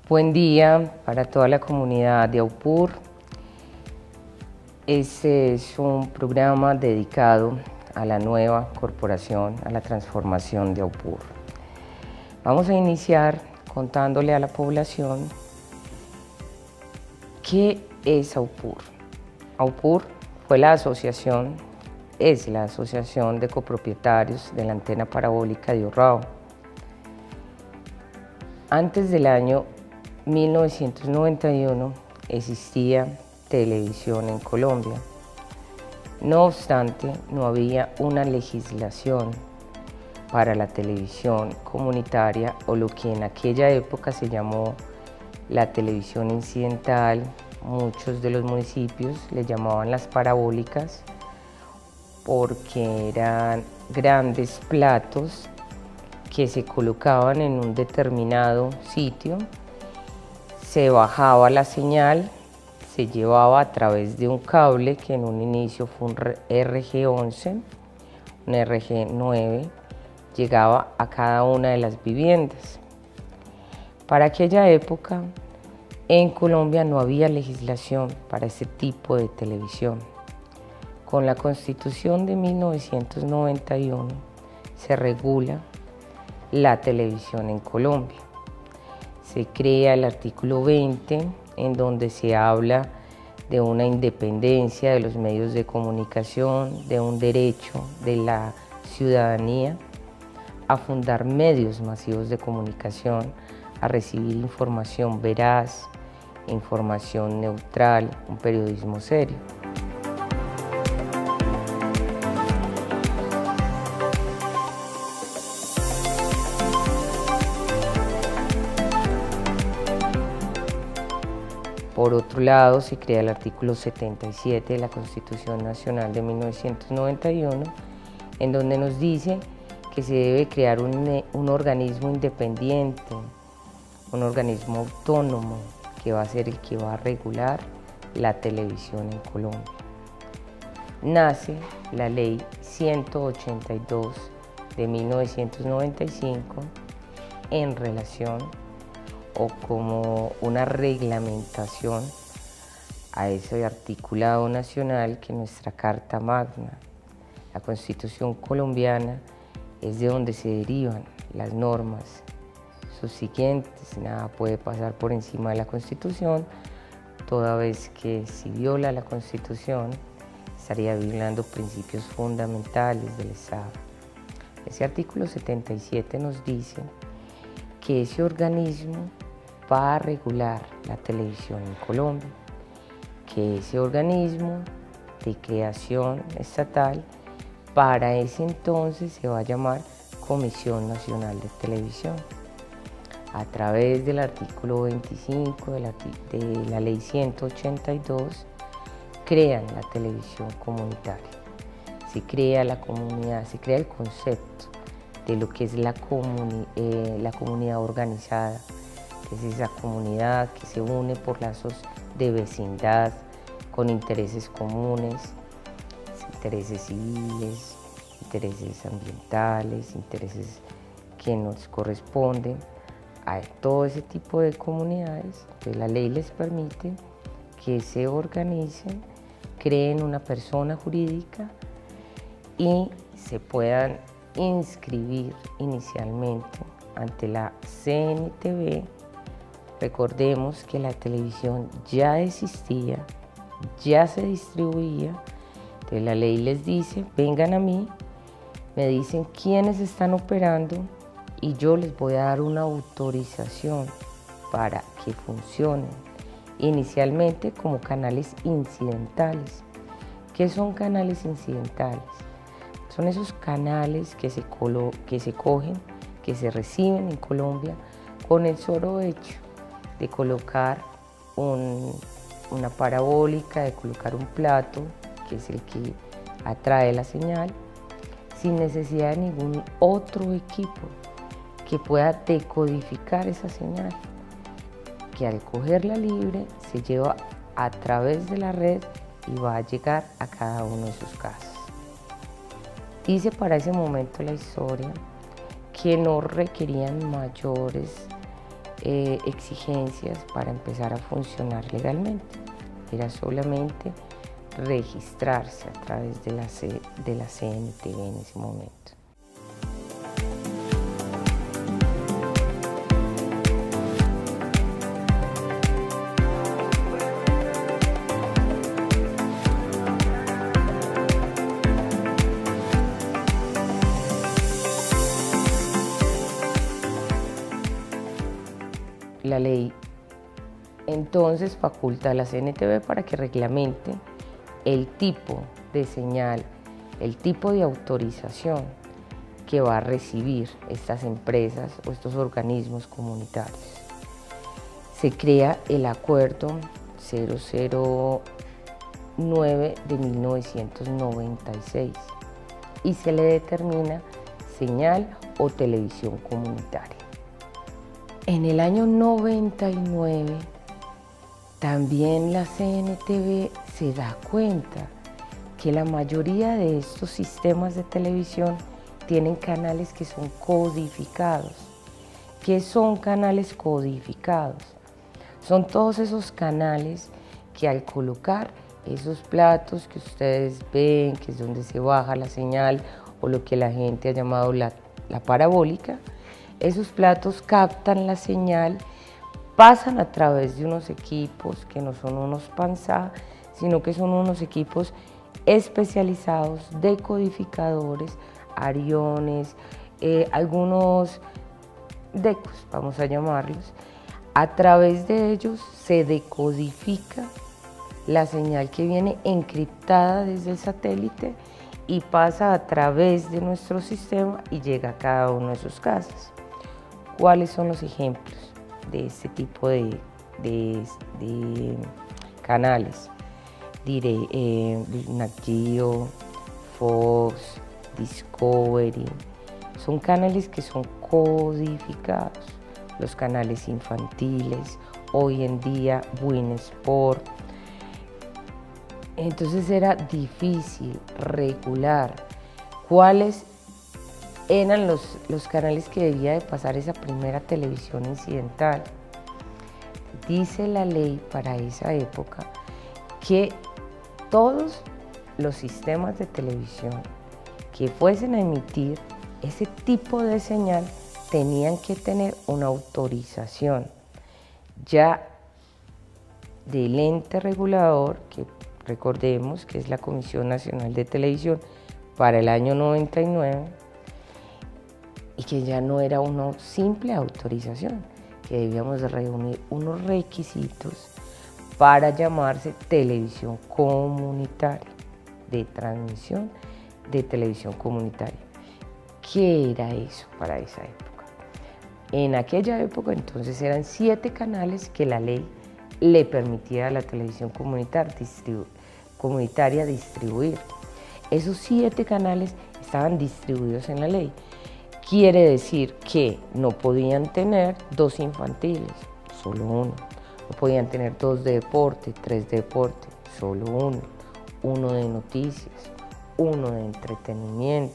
Buen día para toda la comunidad de Aupur. Este es un programa dedicado a la nueva corporación, a la transformación de Aupur. Vamos a iniciar contándole a la población qué es Aupur. Aupur es la asociación de copropietarios de la antena parabólica de Urrao. Antes del año 1991 existía televisión en Colombia. No obstante, no había una legislación para la televisión comunitaria o lo que en aquella época se llamó la televisión incidental. Muchos de los municipios le llamaban las parabólicas porque eran grandes platos que se colocaban en un determinado sitio, se bajaba la señal, se llevaba a través de un cable que en un inicio fue un RG11, un RG9, llegaba a cada una de las viviendas. Para aquella época en Colombia no había legislación para ese tipo de televisión. Con la Constitución de 1991 se regula la televisión en Colombia. Se crea el artículo 20 en donde se habla de una independencia de los medios de comunicación, de un derecho de la ciudadanía a fundar medios masivos de comunicación, a recibir información veraz, información neutral, un periodismo serio. Por otro lado, se crea el artículo 77 de la Constitución Nacional de 1991, en donde nos dice que se debe crear un organismo independiente, un organismo autónomo, que va a ser el que va a regular la televisión en Colombia. Nace la Ley 182 de 1995 en relación o como una reglamentación a ese articulado nacional que nuestra Carta Magna, la Constitución colombiana, es de donde se derivan las normas subsiguientes. Nada puede pasar por encima de la Constitución, toda vez que si viola la Constitución estaría violando principios fundamentales del Estado. Ese artículo 77 nos dice que ese organismo va a regular la televisión en Colombia, que ese organismo de creación estatal para ese entonces se va a llamar Comisión Nacional de Televisión. A través del artículo 25 de la Ley 182 crean la televisión comunitaria, se crea la comunidad, se crea el concepto de lo que es la comunidad organizada, que es esa comunidad que se une por lazos de vecindad, con intereses comunes, intereses civiles, intereses ambientales, intereses que nos corresponden a todo ese tipo de comunidades. Entonces, la ley les permite que se organicen, creen una persona jurídica y se puedan inscribir inicialmente ante la CNTV. Recordemos que la televisión ya existía, ya se distribuía. Entonces la ley les dice: vengan a mí, me dicen quiénes están operando y yo les voy a dar una autorización para que funcionen inicialmente como canales incidentales. ¿Qué son canales incidentales? Son esos canales que se cogen, que se reciben en Colombia con el solo hecho de colocar una parabólica, de colocar un plato, que es el que atrae la señal, sin necesidad de ningún otro equipo que pueda decodificar esa señal, que al cogerla libre se lleva a través de la red y va a llegar a cada uno de sus casas. Dice para ese momento la historia que no requerían mayores exigencias para empezar a funcionar legalmente. Era solamente registrarse a través de la CNTV en ese momento. La ley entonces faculta a la CNTV para que reglamente el tipo de señal, el tipo de autorización que va a recibir estas empresas o estos organismos comunitarios. Se crea el Acuerdo 009 de 1996 y se le determina señal o televisión comunitaria. En el año 99, también la CNTV se da cuenta que la mayoría de estos sistemas de televisión tienen canales que son codificados. ¿Qué son canales codificados? Son todos esos canales que al colocar esos platos que ustedes ven, que es donde se baja la señal o lo que la gente ha llamado la parabólica, esos platos captan la señal, pasan a través de unos equipos que no son unos PANSA, sino que son unos equipos especializados, decodificadores, ariones, algunos decos, vamos a llamarlos. A través de ellos se decodifica la señal que viene encriptada desde el satélite y pasa a través de nuestro sistema y llega a cada uno de sus casas. ¿Cuáles son los ejemplos de este tipo de canales? Diré Nat Geo, Fox, Discovery. Son canales que son codificados. Los canales infantiles, hoy en día Win Sport. Entonces era difícil regular cuáles eran los canales que debía de pasar esa primera televisión incidental. Dice la ley para esa época que todos los sistemas de televisión que fuesen a emitir ese tipo de señal tenían que tener una autorización ya del ente regulador, que recordemos que es la Comisión Nacional de Televisión para el año 99, y que ya no era una simple autorización, que debíamos reunir unos requisitos para llamarse televisión comunitaria, de transmisión de televisión comunitaria. ¿Qué era eso para esa época? En aquella época entonces eran 7 canales que la ley le permitía a la televisión comunitaria distribuir. Esos 7 canales estaban distribuidos en la ley. Quiere decir que no podían tener 2 infantiles, solo uno. No podían tener 2 de deporte, 3 de deporte, solo uno. Uno de noticias, uno de entretenimiento.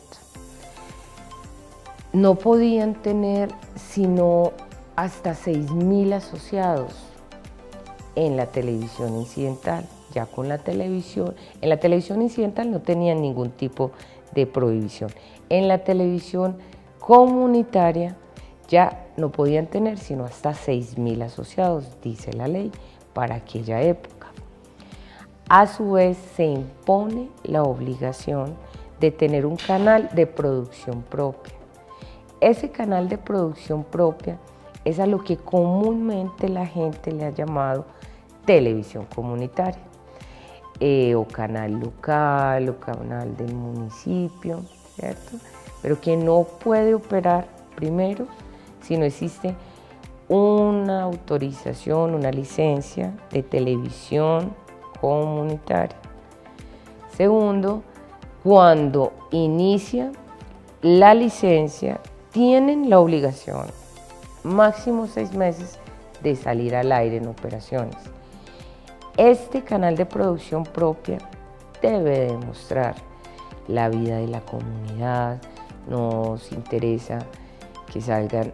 No podían tener sino hasta 6.000 asociados en la televisión incidental. Ya con la televisión, en la televisión incidental no tenían ningún tipo de prohibición. En la televisión comunitaria ya no podían tener sino hasta 6.000 asociados, dice la ley, para aquella época. A su vez se impone la obligación de tener un canal de producción propia. Ese canal de producción propia es a lo que comúnmente la gente le ha llamado televisión comunitaria, o canal local, o canal del municipio, ¿cierto? Pero que no puede operar primero si no existe una autorización, una licencia de televisión comunitaria. Segundo, cuando inicia la licencia, tienen la obligación, máximo 6 meses, de salir al aire en operaciones. Este canal de producción propia debe demostrar la vida de la comunidad. Nos interesa que salgan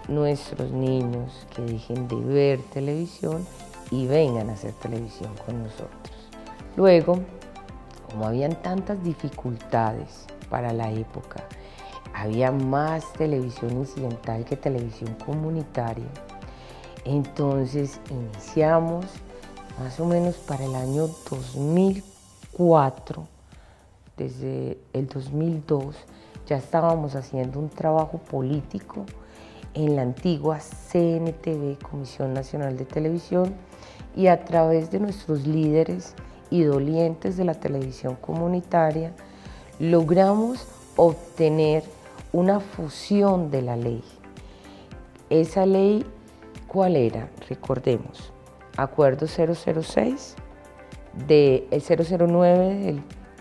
nuestros niños que dejen de ver televisión y vengan a hacer televisión con nosotros. Luego, como habían tantas dificultades para la época, había más televisión incidental que televisión comunitaria, entonces iniciamos más o menos para el año 2004, desde el 2002, ya estábamos haciendo un trabajo político en la antigua CNTV, Comisión Nacional de Televisión, y a través de nuestros líderes y dolientes de la televisión comunitaria, logramos obtener una fusión de la ley. Esa ley, ¿cuál era? Recordemos, Acuerdo 006, el 009 del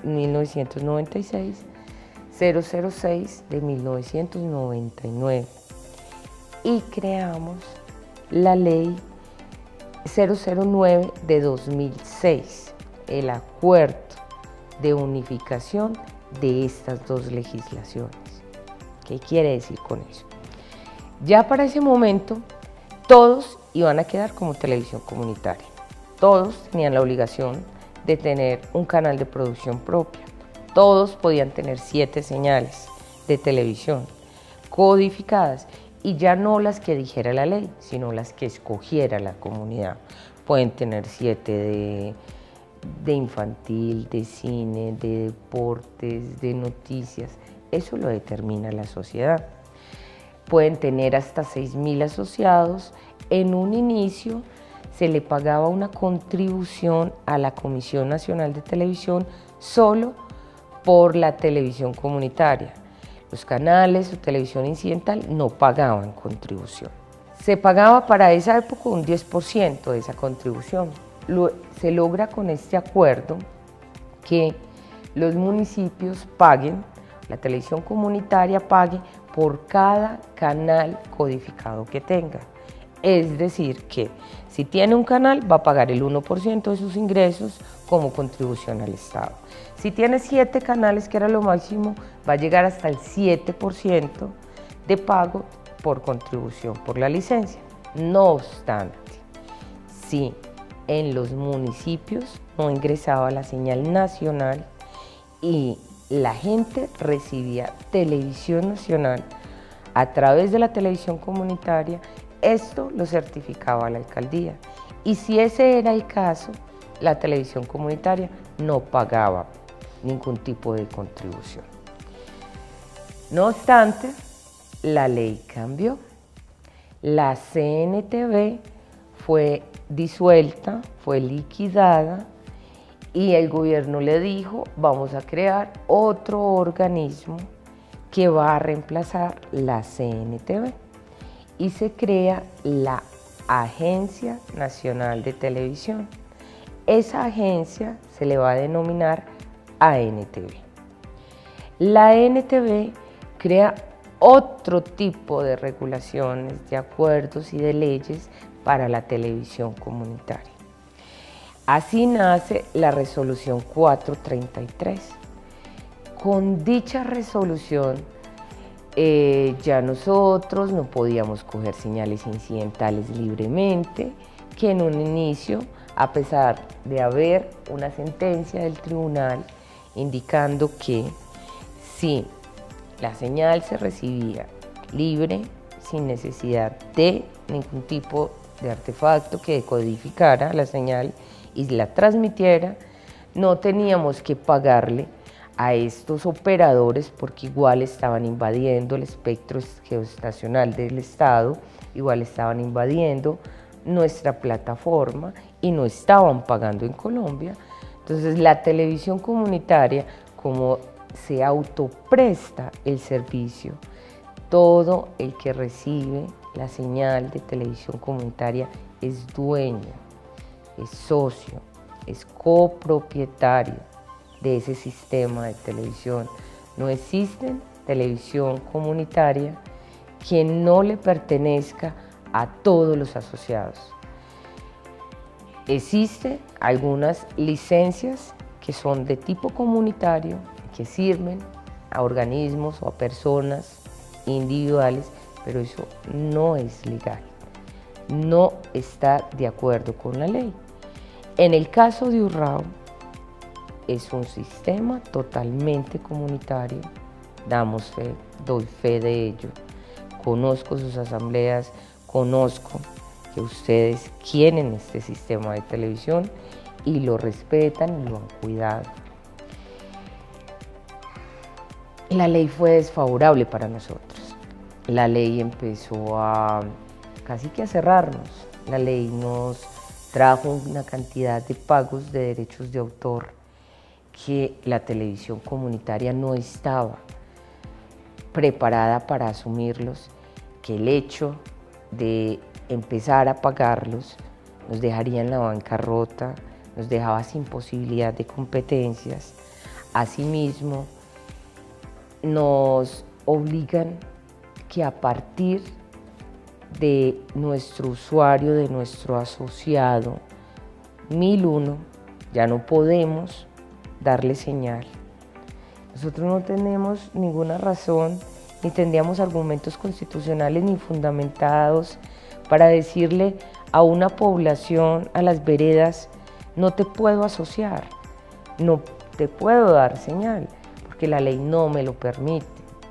1996, 006 de 1999 y creamos la ley 009 de 2006, el acuerdo de unificación de estas dos legislaciones. ¿Qué quiere decir con eso? Ya para ese momento todos iban a quedar como televisión comunitaria, todos tenían la obligación de tener un canal de producción propia, todos podían tener 7 señales de televisión codificadas y ya no las que dijera la ley, sino las que escogiera la comunidad. Pueden tener 7 de infantil, de cine, de deportes, de noticias, eso lo determina la sociedad. Pueden tener hasta 6.000 asociados. En un inicio se le pagaba una contribución a la Comisión Nacional de Televisión solo por la televisión comunitaria. Los canales o televisión incidental no pagaban contribución. Se pagaba para esa época un 10% de esa contribución. Se logra con este acuerdo que los municipios paguen, la televisión comunitaria pague por cada canal codificado que tenga. Es decir, que si tiene un canal va a pagar el 1% de sus ingresos como contribución al Estado. Si tiene 7 canales, que era lo máximo, va a llegar hasta el 7% de pago por contribución por la licencia. No obstante, si en los municipios no ingresaba la señal nacional y la gente recibía televisión nacional a través de la televisión comunitaria, esto lo certificaba la alcaldía. Y si ese era el caso, la televisión comunitaria no pagaba ningún tipo de contribución. No obstante, la ley cambió. La CNTV fue disuelta, fue liquidada y el gobierno le dijo: vamos a crear otro organismo que va a reemplazar la CNTV. Y se crea la Agencia Nacional de Televisión. Esa agencia se le va a denominar ANTV. La ANTV crea otro tipo de regulaciones, de acuerdos y de leyes para la televisión comunitaria. Así nace la resolución 433. Con dicha resolución ya nosotros no podíamos coger señales incidentales libremente, que en un inicio, a pesar de haber una sentencia del tribunal indicando que si la señal se recibía libre, sin necesidad de ningún tipo de artefacto que decodificara la señal y la transmitiera, no teníamos que pagarle a estos operadores porque igual estaban invadiendo el espectro geoestacional del Estado, igual estaban invadiendo nuestra plataforma y no estaban pagando en Colombia. Entonces la televisión comunitaria, como se autopresta el servicio, todo el que recibe la señal de televisión comunitaria es dueño, es socio, es copropietario de ese sistema de televisión. No existe televisión comunitaria que no le pertenezca a todos los asociados. Existen algunas licencias que son de tipo comunitario, que sirven a organismos o a personas individuales pero eso no es legal, no está de acuerdo con la ley. En el caso de Urrao, es un sistema totalmente comunitario, damos fe, doy fe de ello, conozco sus asambleas, conozco que ustedes quieren este sistema de televisión y lo respetan y lo han cuidado. La ley fue desfavorable para nosotros. La ley empezó a casi que a cerrarnos. La ley nos trajo una cantidad de pagos de derechos de autor que la televisión comunitaria no estaba preparada para asumirlos, que el hecho de empezar a pagarlos nos dejaría en la bancarrota, nos dejaba sin posibilidad de competencias. Asimismo, nos obligan que a partir de nuestro usuario, de nuestro asociado 1001, ya no podemos darle señal. Nosotros no tenemos ninguna razón, ni tendríamos argumentos constitucionales ni fundamentados para decirle a una población, a las veredas, no te puedo asociar, no te puedo dar señal, porque la ley no me lo permite.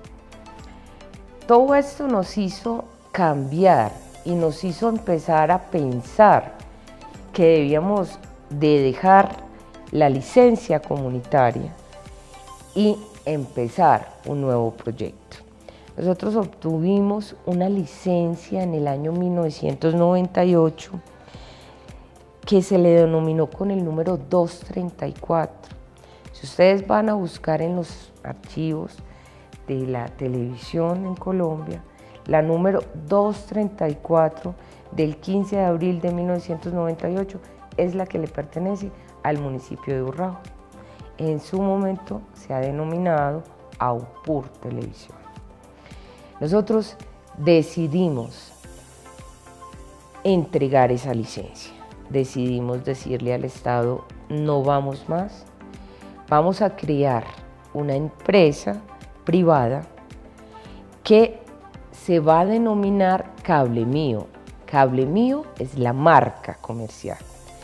Todo esto nos hizo cambiar y nos hizo empezar a pensar que debíamos de dejar la licencia comunitaria y empezar un nuevo proyecto. Nosotros obtuvimos una licencia en el año 1998 que se le denominó con el número 234. Si ustedes van a buscar en los archivos de la televisión en Colombia, la número 234 del 15 de abril de 1998 es la que le pertenece al municipio de Urrao. En su momento se ha denominado AUPUR Televisión. Nosotros decidimos entregar esa licencia, decidimos decirle al Estado, no vamos más, vamos a crear una empresa privada que se va a denominar Cable Mío. Cable Mío es la marca comercial.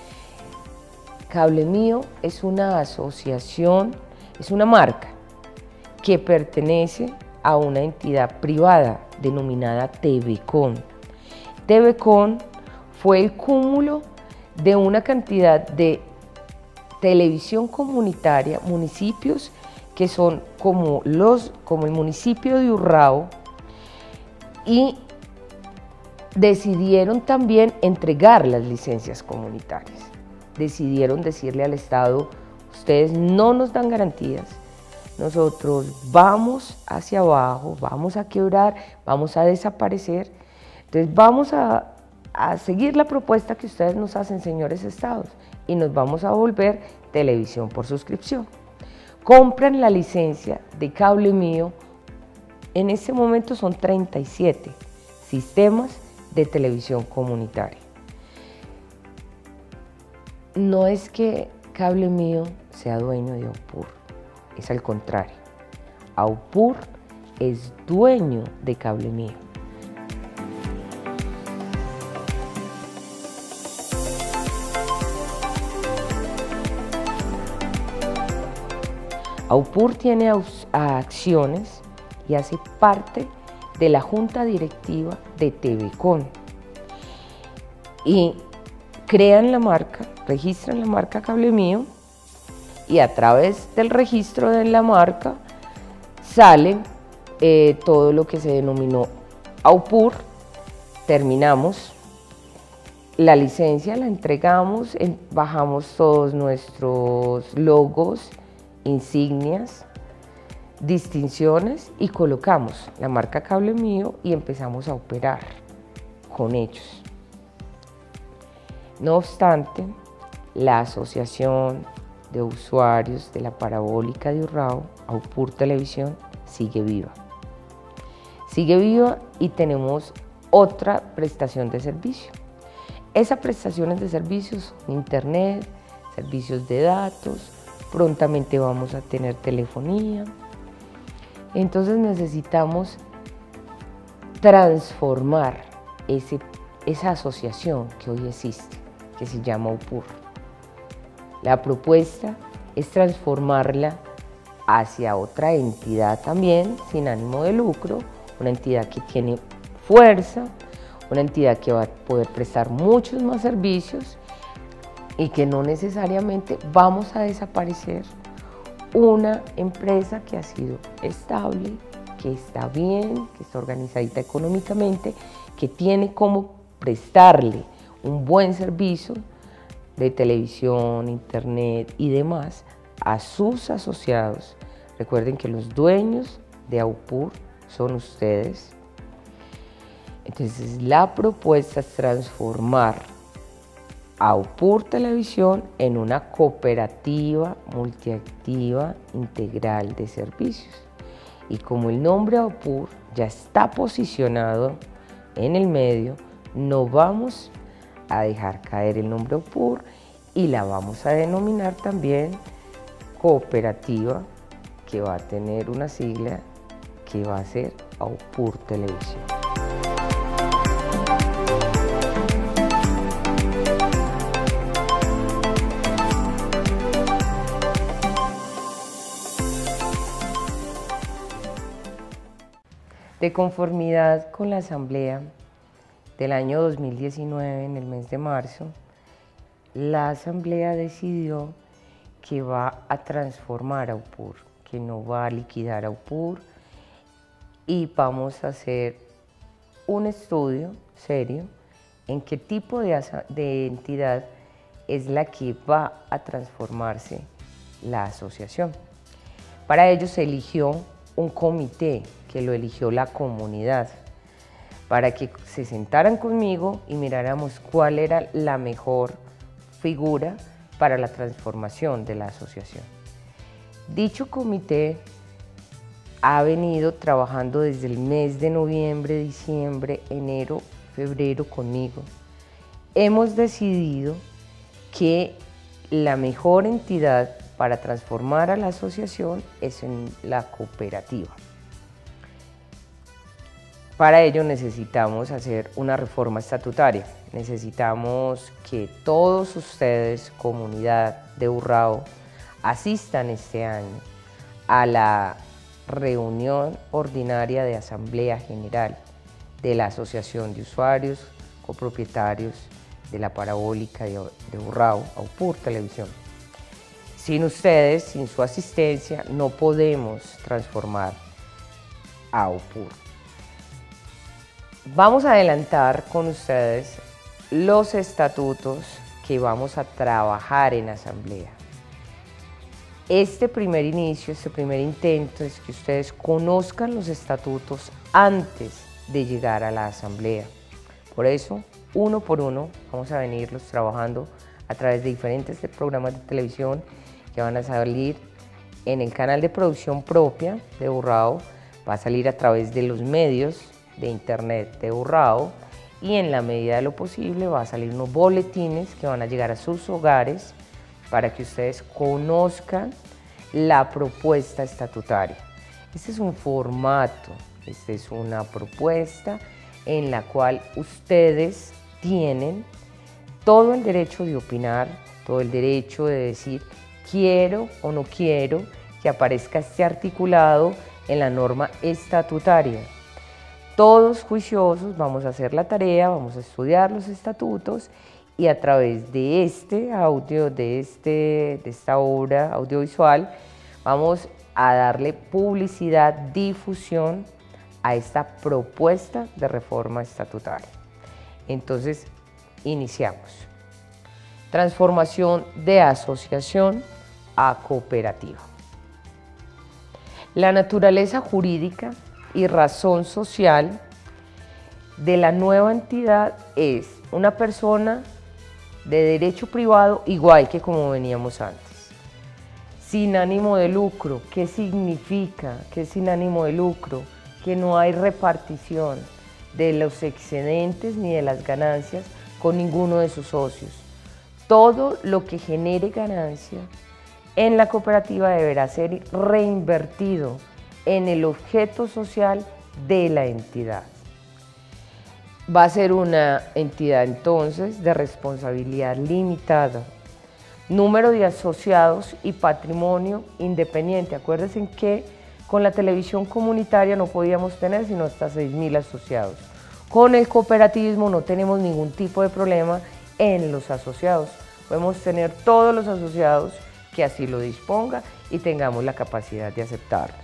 Cable Mío es una asociación, es una marca que pertenece a una entidad privada denominada TVCon. TVCon fue el cúmulo de una cantidad de televisión comunitaria, municipios que son como el municipio de Urrao, y decidieron también entregar las licencias comunitarias. Decidieron decirle al Estado, ustedes no nos dan garantías, nosotros vamos hacia abajo, vamos a quebrar, vamos a desaparecer, entonces vamos a seguir la propuesta que ustedes nos hacen, señores estados, y nos vamos a volver televisión por suscripción. Compran la licencia de Cable Mío, en ese momento son 37 sistemas de televisión comunitaria. No es que Cable Mío sea dueño de AUPUR, es al contrario. AUPUR es dueño de Cable Mío. AUPUR tiene acciones y hace parte de la junta directiva de TVCon. Y crean la marca, registran la marca Cable Mío, y a través del registro de la marca sale todo lo que se denominó AUPUR. Terminamos la licencia, la entregamos, bajamos todos nuestros logos, insignias, distinciones y colocamos la marca Cable Mío y empezamos a operar con ellos. No obstante, la Asociación de Usuarios de la Parabólica de Urrao, AUPUR Televisión, sigue viva. Sigue viva y tenemos otra prestación de servicio. Esas prestaciones de servicios son internet, servicios de datos, prontamente vamos a tener telefonía. Entonces necesitamos transformar esa asociación que hoy existe, que se llama UPUR. La propuesta es transformarla hacia otra entidad también, sin ánimo de lucro, una entidad que tiene fuerza, una entidad que va a poder prestar muchos más servicios y que no necesariamente vamos a desaparecer una empresa que ha sido estable, que está bien, que está organizadita económicamente, que tiene cómo prestarle un buen servicio de televisión, internet y demás a sus asociados. Recuerden que los dueños de AUPUR son ustedes. Entonces la propuesta es transformar AUPUR Televisión en una cooperativa multiactiva integral de servicios. Y como el nombre AUPUR ya está posicionado en el medio, no vamos a dejar caer el nombre AUPUR y la vamos a denominar también cooperativa, que va a tener una sigla que va a ser AUPUR Televisión. De conformidad con la asamblea del año 2019, en el mes de marzo, la asamblea decidió que va a transformar AUPUR, que no va a liquidar AUPUR, y vamos a hacer un estudio serio en qué tipo de entidad es la que va a transformarse la asociación. Para ello se eligió un comité que lo eligió la comunidad, para que se sentaran conmigo y miráramos cuál era la mejor figura para la transformación de la asociación. Dicho comité ha venido trabajando desde el mes de noviembre, diciembre, enero, febrero conmigo. Hemos decidido que la mejor entidad para transformar a la asociación es en la cooperativa. Para ello necesitamos hacer una reforma estatutaria. Necesitamos que todos ustedes, comunidad de Urrao, asistan este año a la reunión ordinaria de Asamblea General de la Asociación de Usuarios Copropietarios de la Parabólica de Urrao, AUPUR Televisión. Sin ustedes, sin su asistencia, no podemos transformar a AUPUR. Vamos a adelantar con ustedes los estatutos que vamos a trabajar en asamblea. Este primer inicio, este primer intento es que ustedes conozcan los estatutos antes de llegar a la asamblea. Por eso, uno por uno, vamos a venirlos trabajando a través de diferentes programas de televisión que van a salir en el canal de producción propia de Urrao, va a salir a través de los medios de internet de Urrao y en la medida de lo posible va a salir unos boletines que van a llegar a sus hogares para que ustedes conozcan la propuesta estatutaria. Este es un formato, esta es una propuesta en la cual ustedes tienen todo el derecho de opinar, todo el derecho de decir quiero o no quiero que aparezca este articulado en la norma estatutaria. Todos juiciosos vamos a hacer la tarea, vamos a estudiar los estatutos y a través de este audio, de esta obra audiovisual, vamos a darle publicidad, difusión a esta propuesta de reforma estatutaria. Entonces, iniciamos. Transformación de asociación a cooperativa. La naturaleza jurídica y razón social de la nueva entidad es una persona de derecho privado igual que como veníamos antes, sin ánimo de lucro. ¿Qué significa que es sin ánimo de lucro? Que no hay repartición de los excedentes ni de las ganancias con ninguno de sus socios. Todo lo que genere ganancia en la cooperativa deberá ser reinvertido en el objeto social de la entidad. Va a ser una entidad entonces de responsabilidad limitada, número de asociados y patrimonio independiente. Acuérdense que con la televisión comunitaria no podíamos tener sino hasta 6.000 asociados. Con el cooperativismo no tenemos ningún tipo de problema en los asociados. Podemos tener todos los asociados que así lo disponga y tengamos la capacidad de aceptarlos.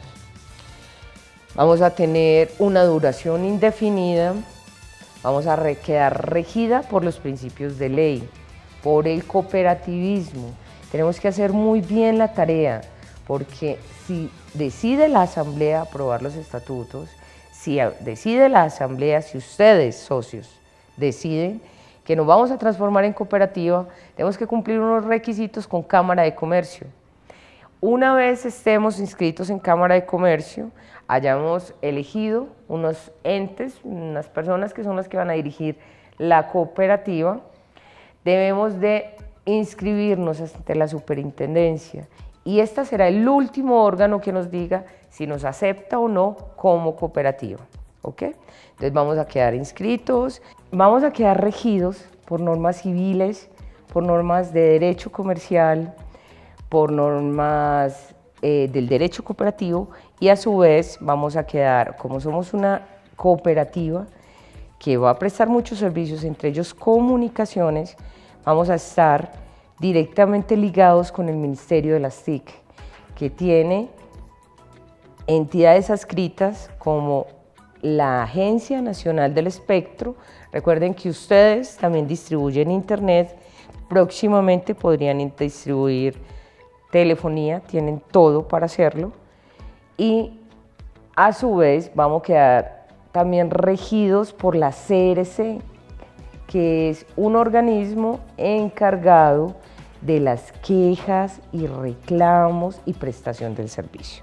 Vamos a tener una duración indefinida, vamos a quedar regida por los principios de ley, por el cooperativismo. Tenemos que hacer muy bien la tarea, porque si decide la Asamblea aprobar los estatutos, si decide la Asamblea, si ustedes, socios, deciden que nos vamos a transformar en cooperativa, tenemos que cumplir unos requisitos con Cámara de Comercio. Una vez estemos inscritos en Cámara de Comercio, hayamos elegido unos entes, unas personas que son las que van a dirigir la cooperativa, debemos de inscribirnos ante la superintendencia y este será el último órgano que nos diga si nos acepta o no como cooperativa, ¿ok? Entonces vamos a quedar inscritos, vamos a quedar regidos por normas civiles, por normas de derecho comercial, por normas del derecho cooperativo y a su vez vamos a quedar, como somos una cooperativa que va a prestar muchos servicios, entre ellos comunicaciones, vamos a estar directamente ligados con el Ministerio de las TIC, que tiene entidades adscritas como la Agencia Nacional del Espectro. Recuerden que ustedes también distribuyen internet, próximamente podrían distribuir telefonía, tienen todo para hacerlo y a su vez vamos a quedar también regidos por la CRC, que es un organismo encargado de las quejas y reclamos y prestación del servicio.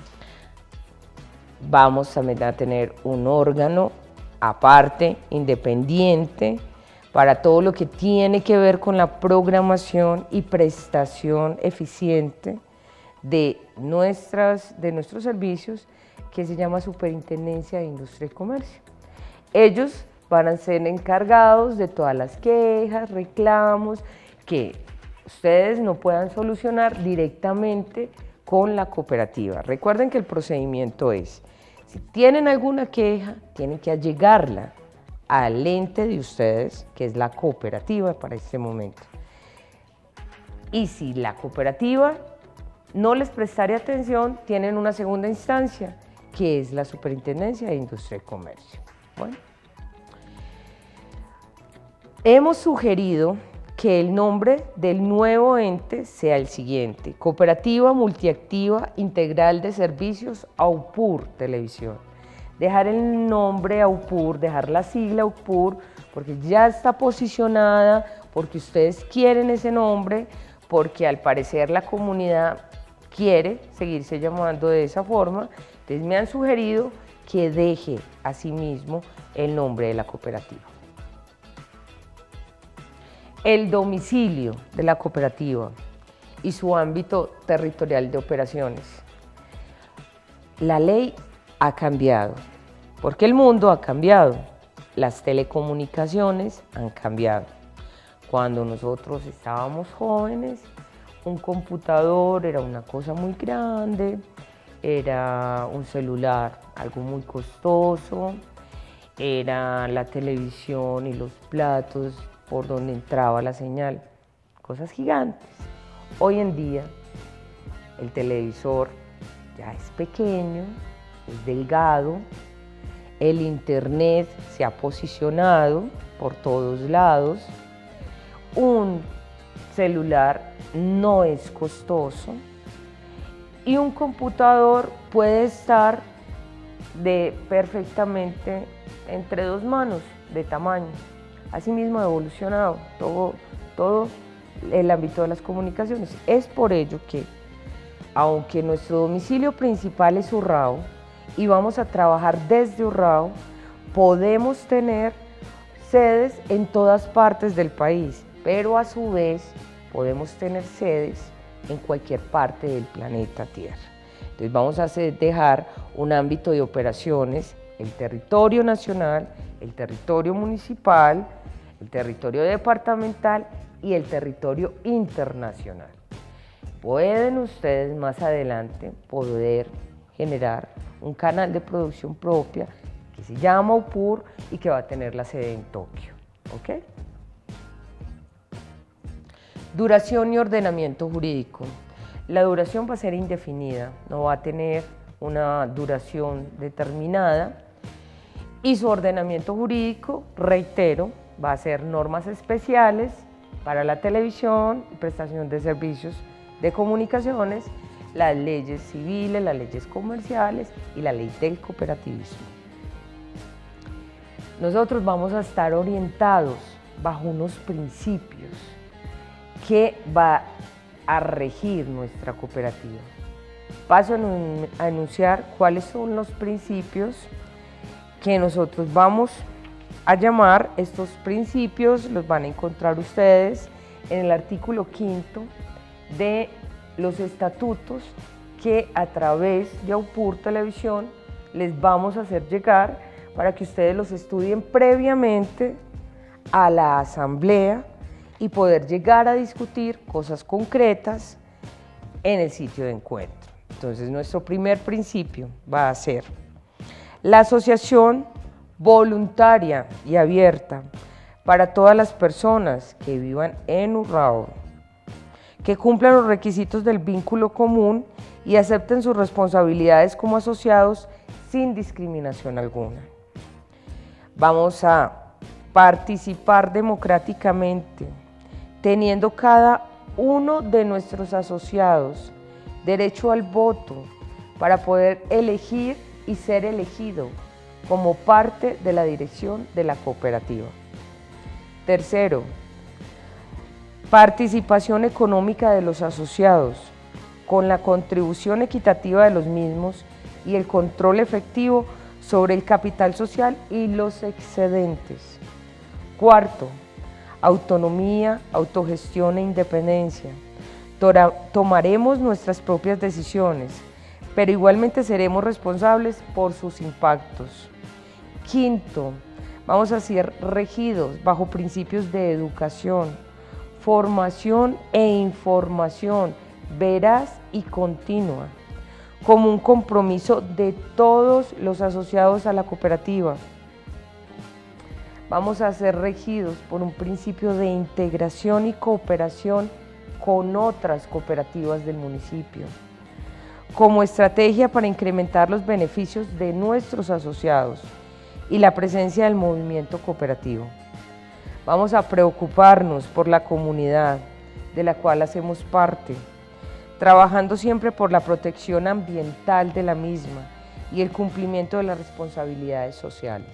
Vamos también a tener un órgano aparte, independiente, para todo lo que tiene que ver con la programación y prestación eficiente de nuestros servicios, que se llama Superintendencia de Industria y Comercio. Ellos van a ser encargados de todas las quejas, reclamos que ustedes no puedan solucionar directamente con la cooperativa. Recuerden que el procedimiento es, si tienen alguna queja, tienen que allegarla al ente de ustedes, que es la cooperativa para este momento. Y si la cooperativa no les prestare atención, tienen una segunda instancia, que es la Superintendencia de Industria y Comercio. Bueno, hemos sugerido que el nombre del nuevo ente sea el siguiente: Cooperativa Multiactiva Integral de Servicios AUPUR Televisión. Dejar el nombre AUPUR, dejar la sigla AUPUR, porque ya está posicionada, porque ustedes quieren ese nombre, porque al parecer la comunidad quiere seguirse llamando de esa forma. Entonces me han sugerido que deje asimismo el nombre de la cooperativa. El domicilio de la cooperativa y su ámbito territorial de operaciones. La ley ha cambiado, porque el mundo ha cambiado, las telecomunicaciones han cambiado. Cuando nosotros estábamos jóvenes, un computador era una cosa muy grande, era un celular algo muy costoso, era la televisión y los platos por donde entraba la señal, cosas gigantes. Hoy en día el televisor ya es pequeño, es delgado, el internet se ha posicionado por todos lados, un celular no es costoso y un computador puede estar perfectamente entre dos manos de tamaño. Asimismo ha evolucionado todo el ámbito de las comunicaciones. Es por ello que, aunque nuestro domicilio principal es Urrao y vamos a trabajar desde Urrao, podemos tener sedes en todas partes del país, pero a su vez podemos tener sedes en cualquier parte del planeta Tierra. Entonces vamos a dejar un ámbito de operaciones el territorio nacional, el territorio municipal, el territorio departamental y el territorio internacional. Pueden ustedes más adelante poder generar un canal de producción propia que se llama UPUR y que va a tener la sede en Tokio. ¿Ok? Duración y ordenamiento jurídico. La duración va a ser indefinida, no va a tener una duración determinada, y su ordenamiento jurídico, reitero, va a ser normas especiales para la televisión y prestación de servicios de comunicaciones, las leyes civiles, las leyes comerciales y la ley del cooperativismo. Nosotros vamos a estar orientados bajo unos principios que va a regir nuestra cooperativa. Paso a enunciar cuáles son los principios que nosotros vamos a llamar. Estos principios los van a encontrar ustedes en el artículo 5º de los estatutos que a través de UPUR Televisión les vamos a hacer llegar para que ustedes los estudien previamente a la asamblea y poder llegar a discutir cosas concretas en el sitio de encuentro. Entonces, nuestro primer principio va a ser la asociación voluntaria y abierta para todas las personas que vivan en Urrao, que cumplan los requisitos del vínculo común y acepten sus responsabilidades como asociados sin discriminación alguna. Vamos a participar democráticamente, teniendo cada uno de nuestros asociados derecho al voto para poder elegir y ser elegido como parte de la dirección de la cooperativa. Tercero, participación económica de los asociados, con la contribución equitativa de los mismos y el control efectivo sobre el capital social y los excedentes. Cuarto, autonomía, autogestión e independencia. Tomaremos nuestras propias decisiones, pero igualmente seremos responsables por sus impactos. Quinto, vamos a ser regidos bajo principios de educación, formación e información veraz y continua, como un compromiso de todos los asociados a la cooperativa. Vamos a ser regidos por un principio de integración y cooperación con otras cooperativas del municipio, como estrategia para incrementar los beneficios de nuestros asociados y la presencia del movimiento cooperativo. Vamos a preocuparnos por la comunidad de la cual hacemos parte, trabajando siempre por la protección ambiental de la misma y el cumplimiento de las responsabilidades sociales.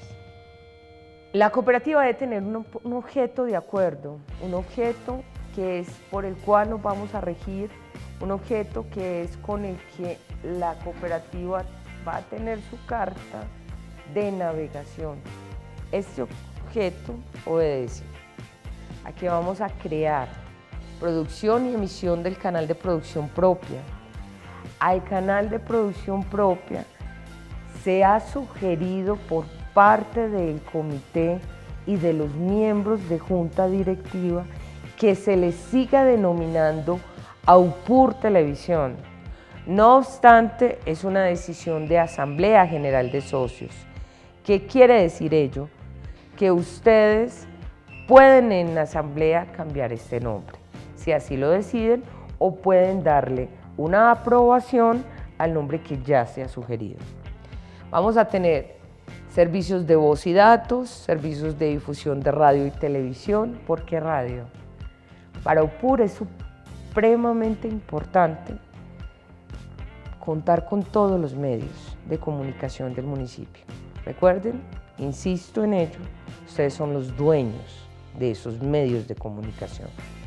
La cooperativa debe tener un objeto de acuerdo, un objeto que es por el cual nos vamos a regir, un objeto que es con el que la cooperativa va a tener su carta de navegación. Este objeto obedece a que vamos a crear producción y emisión del canal de producción propia. Al canal de producción propia se ha sugerido por parte del comité y de los miembros de junta directiva que se les siga denominando UPUR Televisión. No obstante, es una decisión de Asamblea General de Socios. ¿Qué quiere decir ello? Que ustedes pueden en la asamblea cambiar este nombre, si así lo deciden, o pueden darle una aprobación al nombre que ya se ha sugerido. Vamos a tener servicios de voz y datos, servicios de difusión de radio y televisión. ¿Por qué radio? Para UPUR es supremamente importante contar con todos los medios de comunicación del municipio. Recuerden, insisto en ello, ustedes son los dueños de esos medios de comunicación.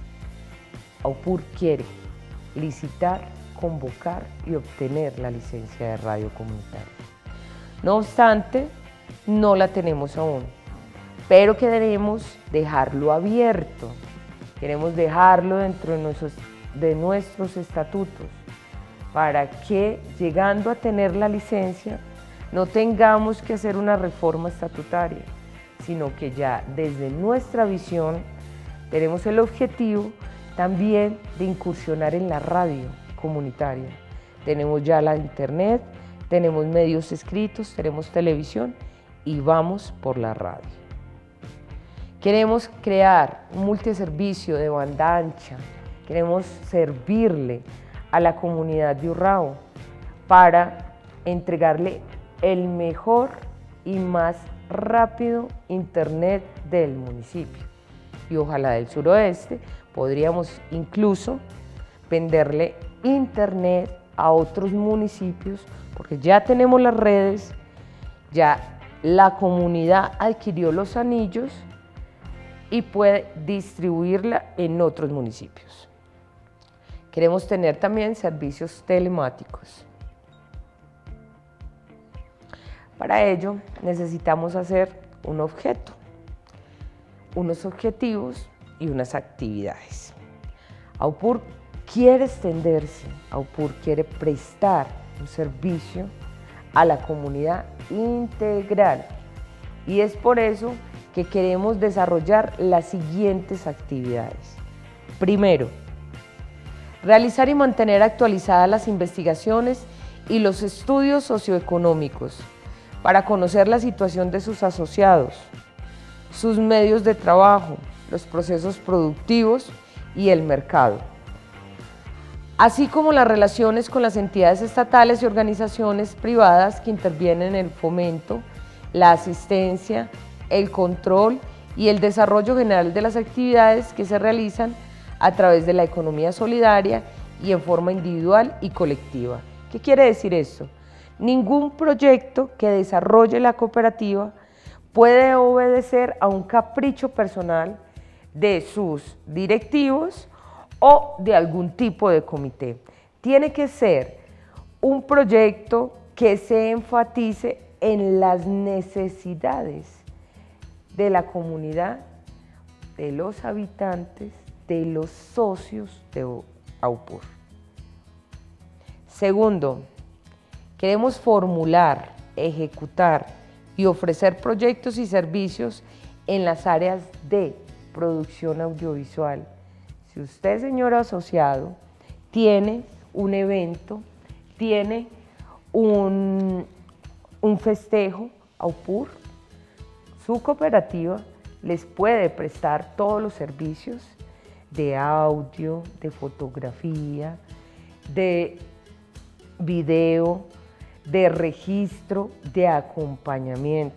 UPUR quiere licitar, convocar y obtener la licencia de radio comunitaria. No obstante, no la tenemos aún, pero queremos dejarlo abierto. Queremos dejarlo dentro de nuestros estatutos para que, llegando a tener la licencia, no tengamos que hacer una reforma estatutaria, sino que ya desde nuestra visión tenemos el objetivo también de incursionar en la radio comunitaria. Tenemos ya la internet, tenemos medios escritos, tenemos televisión y vamos por la radio. Queremos crear un multiservicio de banda ancha, queremos servirle a la comunidad de Urrao para entregarle el mejor y más rápido internet del municipio. Y ojalá del suroeste podríamos incluso venderle internet a otros municipios, porque ya tenemos las redes, ya la comunidad adquirió los anillos y puede distribuirla en otros municipios. Queremos tener también servicios telemáticos. Para ello necesitamos hacer un objeto, unos objetivos y unas actividades. AUPUR quiere extenderse, AUPUR quiere prestar un servicio a la comunidad integral y es por eso que queremos desarrollar las siguientes actividades. Primero, realizar y mantener actualizadas las investigaciones y los estudios socioeconómicos para conocer la situación de sus asociados, sus medios de trabajo, los procesos productivos y el mercado, así como las relaciones con las entidades estatales y organizaciones privadas que intervienen en el fomento, la asistencia, el control y el desarrollo general de las actividades que se realizan a través de la economía solidaria y en forma individual y colectiva. ¿Qué quiere decir esto? Ningún proyecto que desarrolle la cooperativa puede obedecer a un capricho personal de sus directivos o de algún tipo de comité. Tiene que ser un proyecto que se enfatice en las necesidades de la comunidad, de los habitantes, de los socios de AUPUR. Segundo, queremos formular, ejecutar y ofrecer proyectos y servicios en las áreas de producción audiovisual. Si usted, señor asociado, tiene un evento, tiene un festejo, AUPUR, su cooperativa les puede prestar todos los servicios de audio, de fotografía, de video, de registro, de acompañamiento.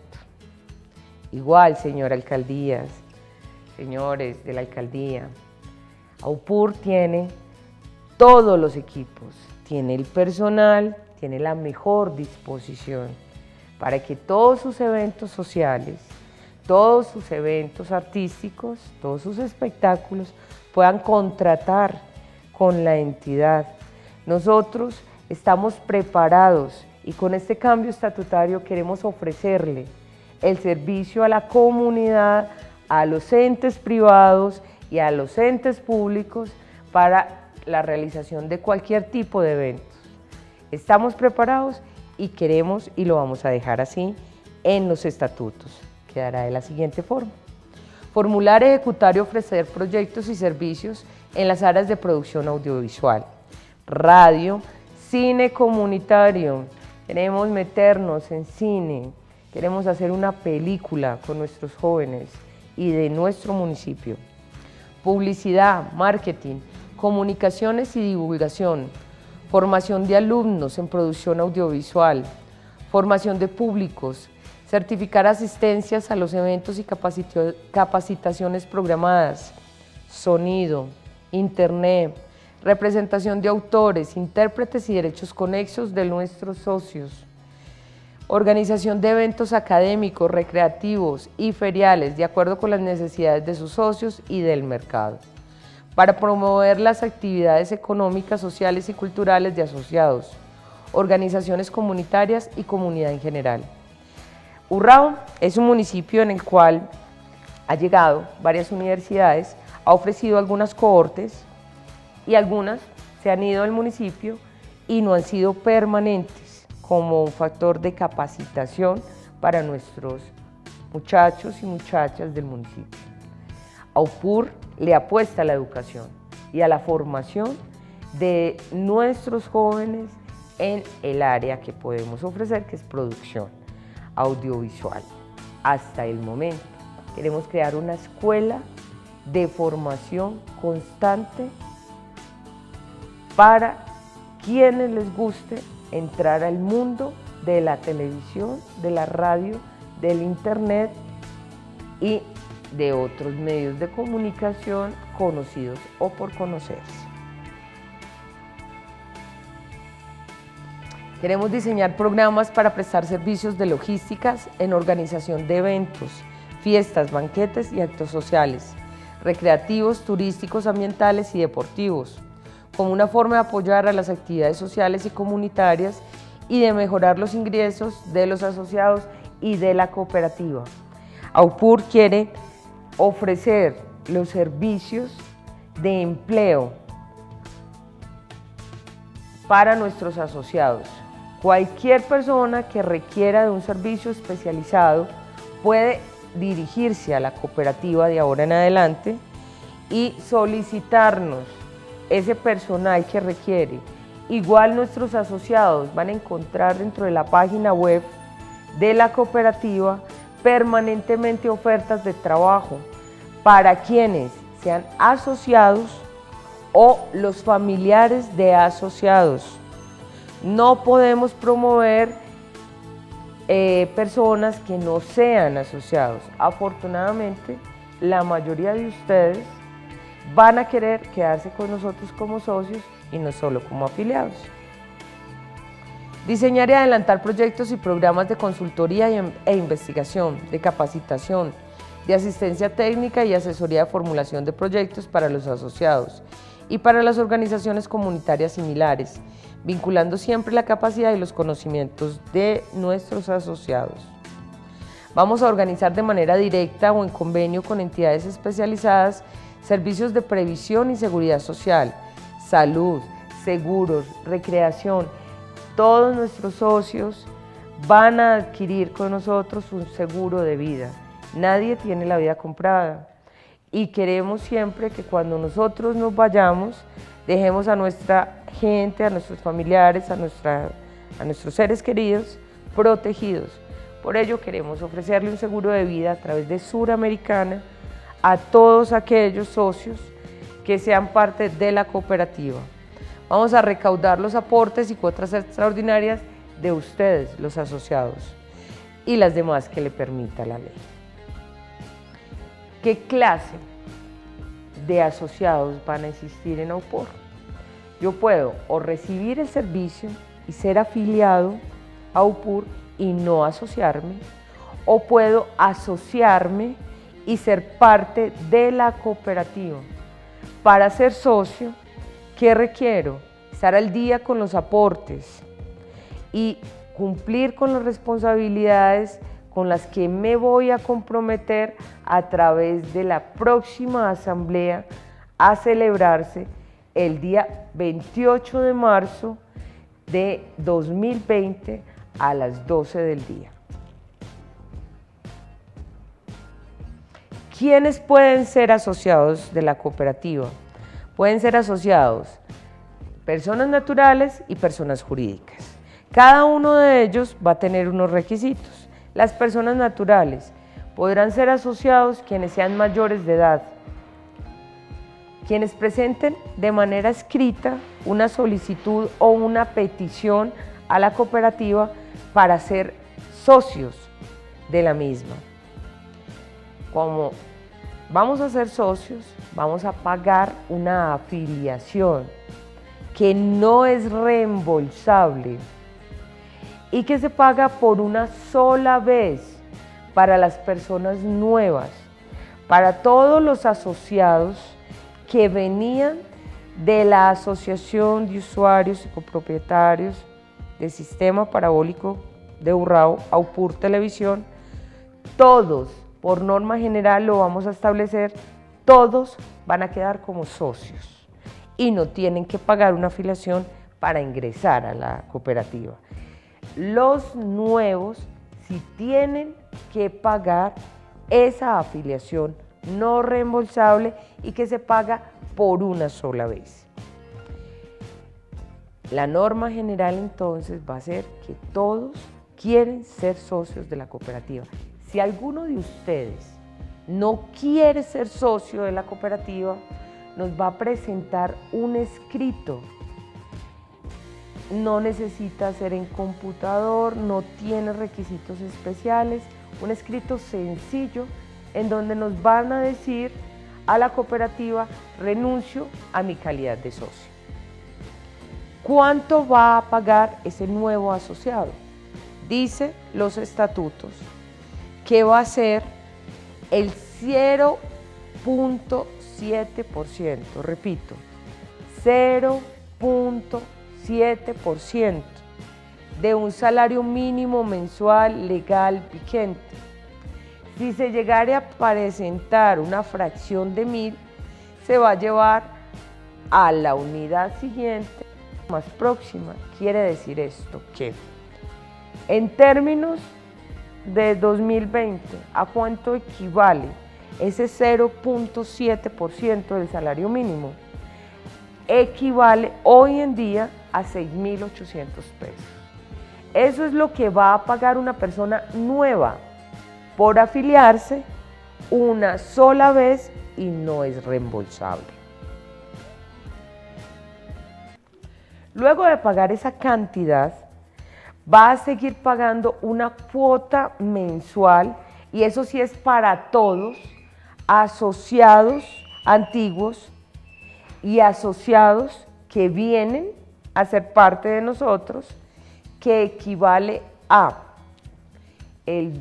Igual, señora alcaldías, señores de la alcaldía, AUPUR tiene todos los equipos, tiene el personal, tiene la mejor disposición para que todos sus eventos sociales, todos sus eventos artísticos, todos sus espectáculos puedan contratar con la entidad. Nosotros estamos preparados y con este cambio estatutario queremos ofrecerle el servicio a la comunidad, a los entes privados y a los entes públicos para la realización de cualquier tipo de eventos. Estamos preparados y queremos y lo vamos a dejar así en los estatutos. Quedará de la siguiente forma: formular, ejecutar y ofrecer proyectos y servicios en las áreas de producción audiovisual, radio, cine comunitario. Queremos meternos en cine, queremos hacer una película con nuestros jóvenes y de nuestro municipio. Publicidad, marketing, comunicaciones y divulgación, formación de alumnos en producción audiovisual, formación de públicos, certificar asistencias a los eventos y capacitaciones programadas, sonido, internet, representación de autores, intérpretes y derechos conexos de nuestros socios, organización de eventos académicos, recreativos y feriales de acuerdo con las necesidades de sus socios y del mercado, para promover las actividades económicas, sociales y culturales de asociados, organizaciones comunitarias y comunidad en general. Urrao es un municipio en el cual ha llegado varias universidades, ha ofrecido algunas cohortes y algunas se han ido al municipio y no han sido permanentes. como un factor de capacitación para nuestros muchachos y muchachas del municipio. AUPUR le apuesta a la educación y a la formación de nuestros jóvenes en el área que podemos ofrecer, que es producción audiovisual. Hasta el momento queremos crear una escuela de formación constante para quienes les guste entrar al mundo de la televisión, de la radio, del internet y de otros medios de comunicación conocidos o por conocerse. Queremos diseñar programas para prestar servicios de logísticas en organización de eventos, fiestas, banquetes y actos sociales, recreativos, turísticos, ambientales y deportivos, como una forma de apoyar a las actividades sociales y comunitarias y de mejorar los ingresos de los asociados y de la cooperativa. AUPUR quiere ofrecer los servicios de empleo para nuestros asociados. Cualquier persona que requiera de un servicio especializado puede dirigirse a la cooperativa de ahora en adelante y solicitarnos ese personal que requiere. Igual nuestros asociados van a encontrar dentro de la página web de la cooperativa permanentemente ofertas de trabajo para quienes sean asociados o los familiares de asociados. No podemos promover personas que no sean asociados. Afortunadamente, la mayoría de ustedes van a querer quedarse con nosotros como socios y no solo como afiliados. Diseñar y adelantar proyectos y programas de consultoría e investigación, de capacitación, de asistencia técnica y asesoría de formulación de proyectos para los asociados y para las organizaciones comunitarias similares, vinculando siempre la capacidad y los conocimientos de nuestros asociados. Vamos a organizar de manera directa o en convenio con entidades especializadas servicios de previsión y seguridad social, salud, seguros, recreación. Todos nuestros socios van a adquirir con nosotros un seguro de vida. Nadie tiene la vida comprada y queremos siempre que cuando nosotros nos vayamos dejemos a nuestra gente, a nuestros familiares, a nuestros seres queridos protegidos. Por ello queremos ofrecerle un seguro de vida a través de Suramericana a todos aquellos socios que sean parte de la cooperativa. Vamos a recaudar los aportes y cuotas extraordinarias de ustedes, los asociados, y las demás que le permita la ley. ¿Qué clase de asociados van a existir en AUPUR? Yo puedo o recibir el servicio y ser afiliado a AUPUR y no asociarme, o puedo asociarme y ser parte de la cooperativa. Para ser socio, ¿qué requiero? Estar al día con los aportes y cumplir con las responsabilidades con las que me voy a comprometer a través de la próxima asamblea a celebrarse el día 28 de marzo de 2020 a las 12 del día. ¿Quiénes pueden ser asociados de la cooperativa? Pueden ser asociados personas naturales y personas jurídicas. Cada uno de ellos va a tener unos requisitos. Las personas naturales podrán ser asociados quienes sean mayores de edad, quienes presenten de manera escrita una solicitud o una petición a la cooperativa para ser socios de la misma. Como vamos a ser socios, vamos a pagar una afiliación que no es reembolsable y que se paga por una sola vez para las personas nuevas, para todos los asociados que venían de la Asociación de Usuarios y Copropietarios del Sistema Parabólico de Urrao, AUPUR Televisión. Todos, por norma general lo vamos a establecer, todos van a quedar como socios y no tienen que pagar una afiliación para ingresar a la cooperativa. los nuevos sí tienen que pagar esa afiliación no reembolsable y que se paga por una sola vez. La norma general entonces va a ser que todos quieren ser socios de la cooperativa. Si alguno de ustedes no quiere ser socio de la cooperativa, nos va a presentar un escrito. No necesita ser en computador, no tiene requisitos especiales, un escrito sencillo en donde nos van a decir a la cooperativa: renuncio a mi calidad de socio. ¿Cuánto va a pagar ese nuevo asociado? Dice los estatutos que va a ser el 0.7%, repito, 0.7% de un salario mínimo mensual legal vigente. Si se llegara a presentar una fracción de 1000, se va a llevar a la unidad siguiente más próxima. Quiere decir esto que en términos de 2020, ¿a cuánto equivale ese 0.7% del salario mínimo? Equivale hoy en día a 6.800 pesos. Eso es lo que va a pagar una persona nueva por afiliarse una sola vez y no es reembolsable. Luego de pagar esa cantidad, va a seguir pagando una cuota mensual, y eso sí es para todos, asociados antiguos y asociados que vienen a ser parte de nosotros, que equivale a el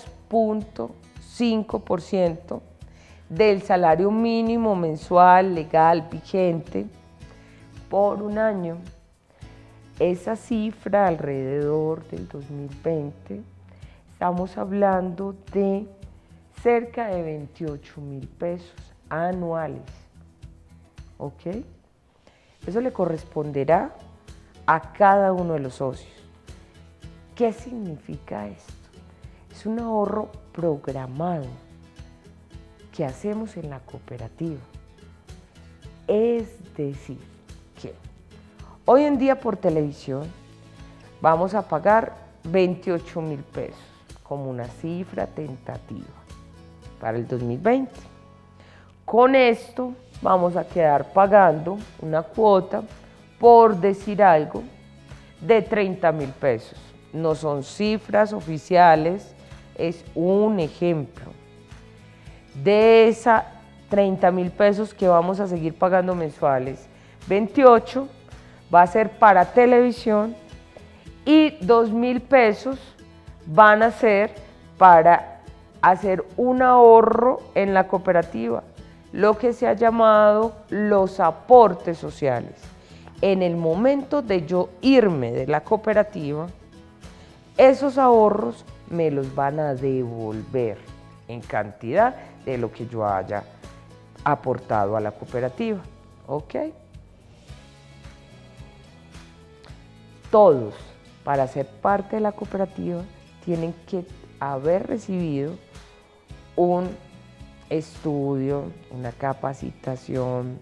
2.5% del salario mínimo mensual legal vigente por un año. Esa cifra alrededor del 2020, estamos hablando de cerca de 28.000 pesos anuales, ¿ok? Eso le corresponderá a cada uno de los socios. ¿Qué significa esto? Es un ahorro programado que hacemos en la cooperativa. Es decir, que hoy en día por televisión vamos a pagar 28.000 pesos como una cifra tentativa para el 2020. Con esto vamos a quedar pagando una cuota, por decir algo, de 30.000 pesos. No son cifras oficiales, es un ejemplo. De esa 30.000 pesos que vamos a seguir pagando mensuales, 28 va a ser para televisión y 2.000 pesos van a ser para hacer un ahorro en la cooperativa, lo que se ha llamado los aportes sociales. En el momento de yo irme de la cooperativa, esos ahorros me los van a devolver en cantidad de lo que yo haya aportado a la cooperativa, ¿ok? Todos, para ser parte de la cooperativa, tienen que haber recibido un estudio, una capacitación,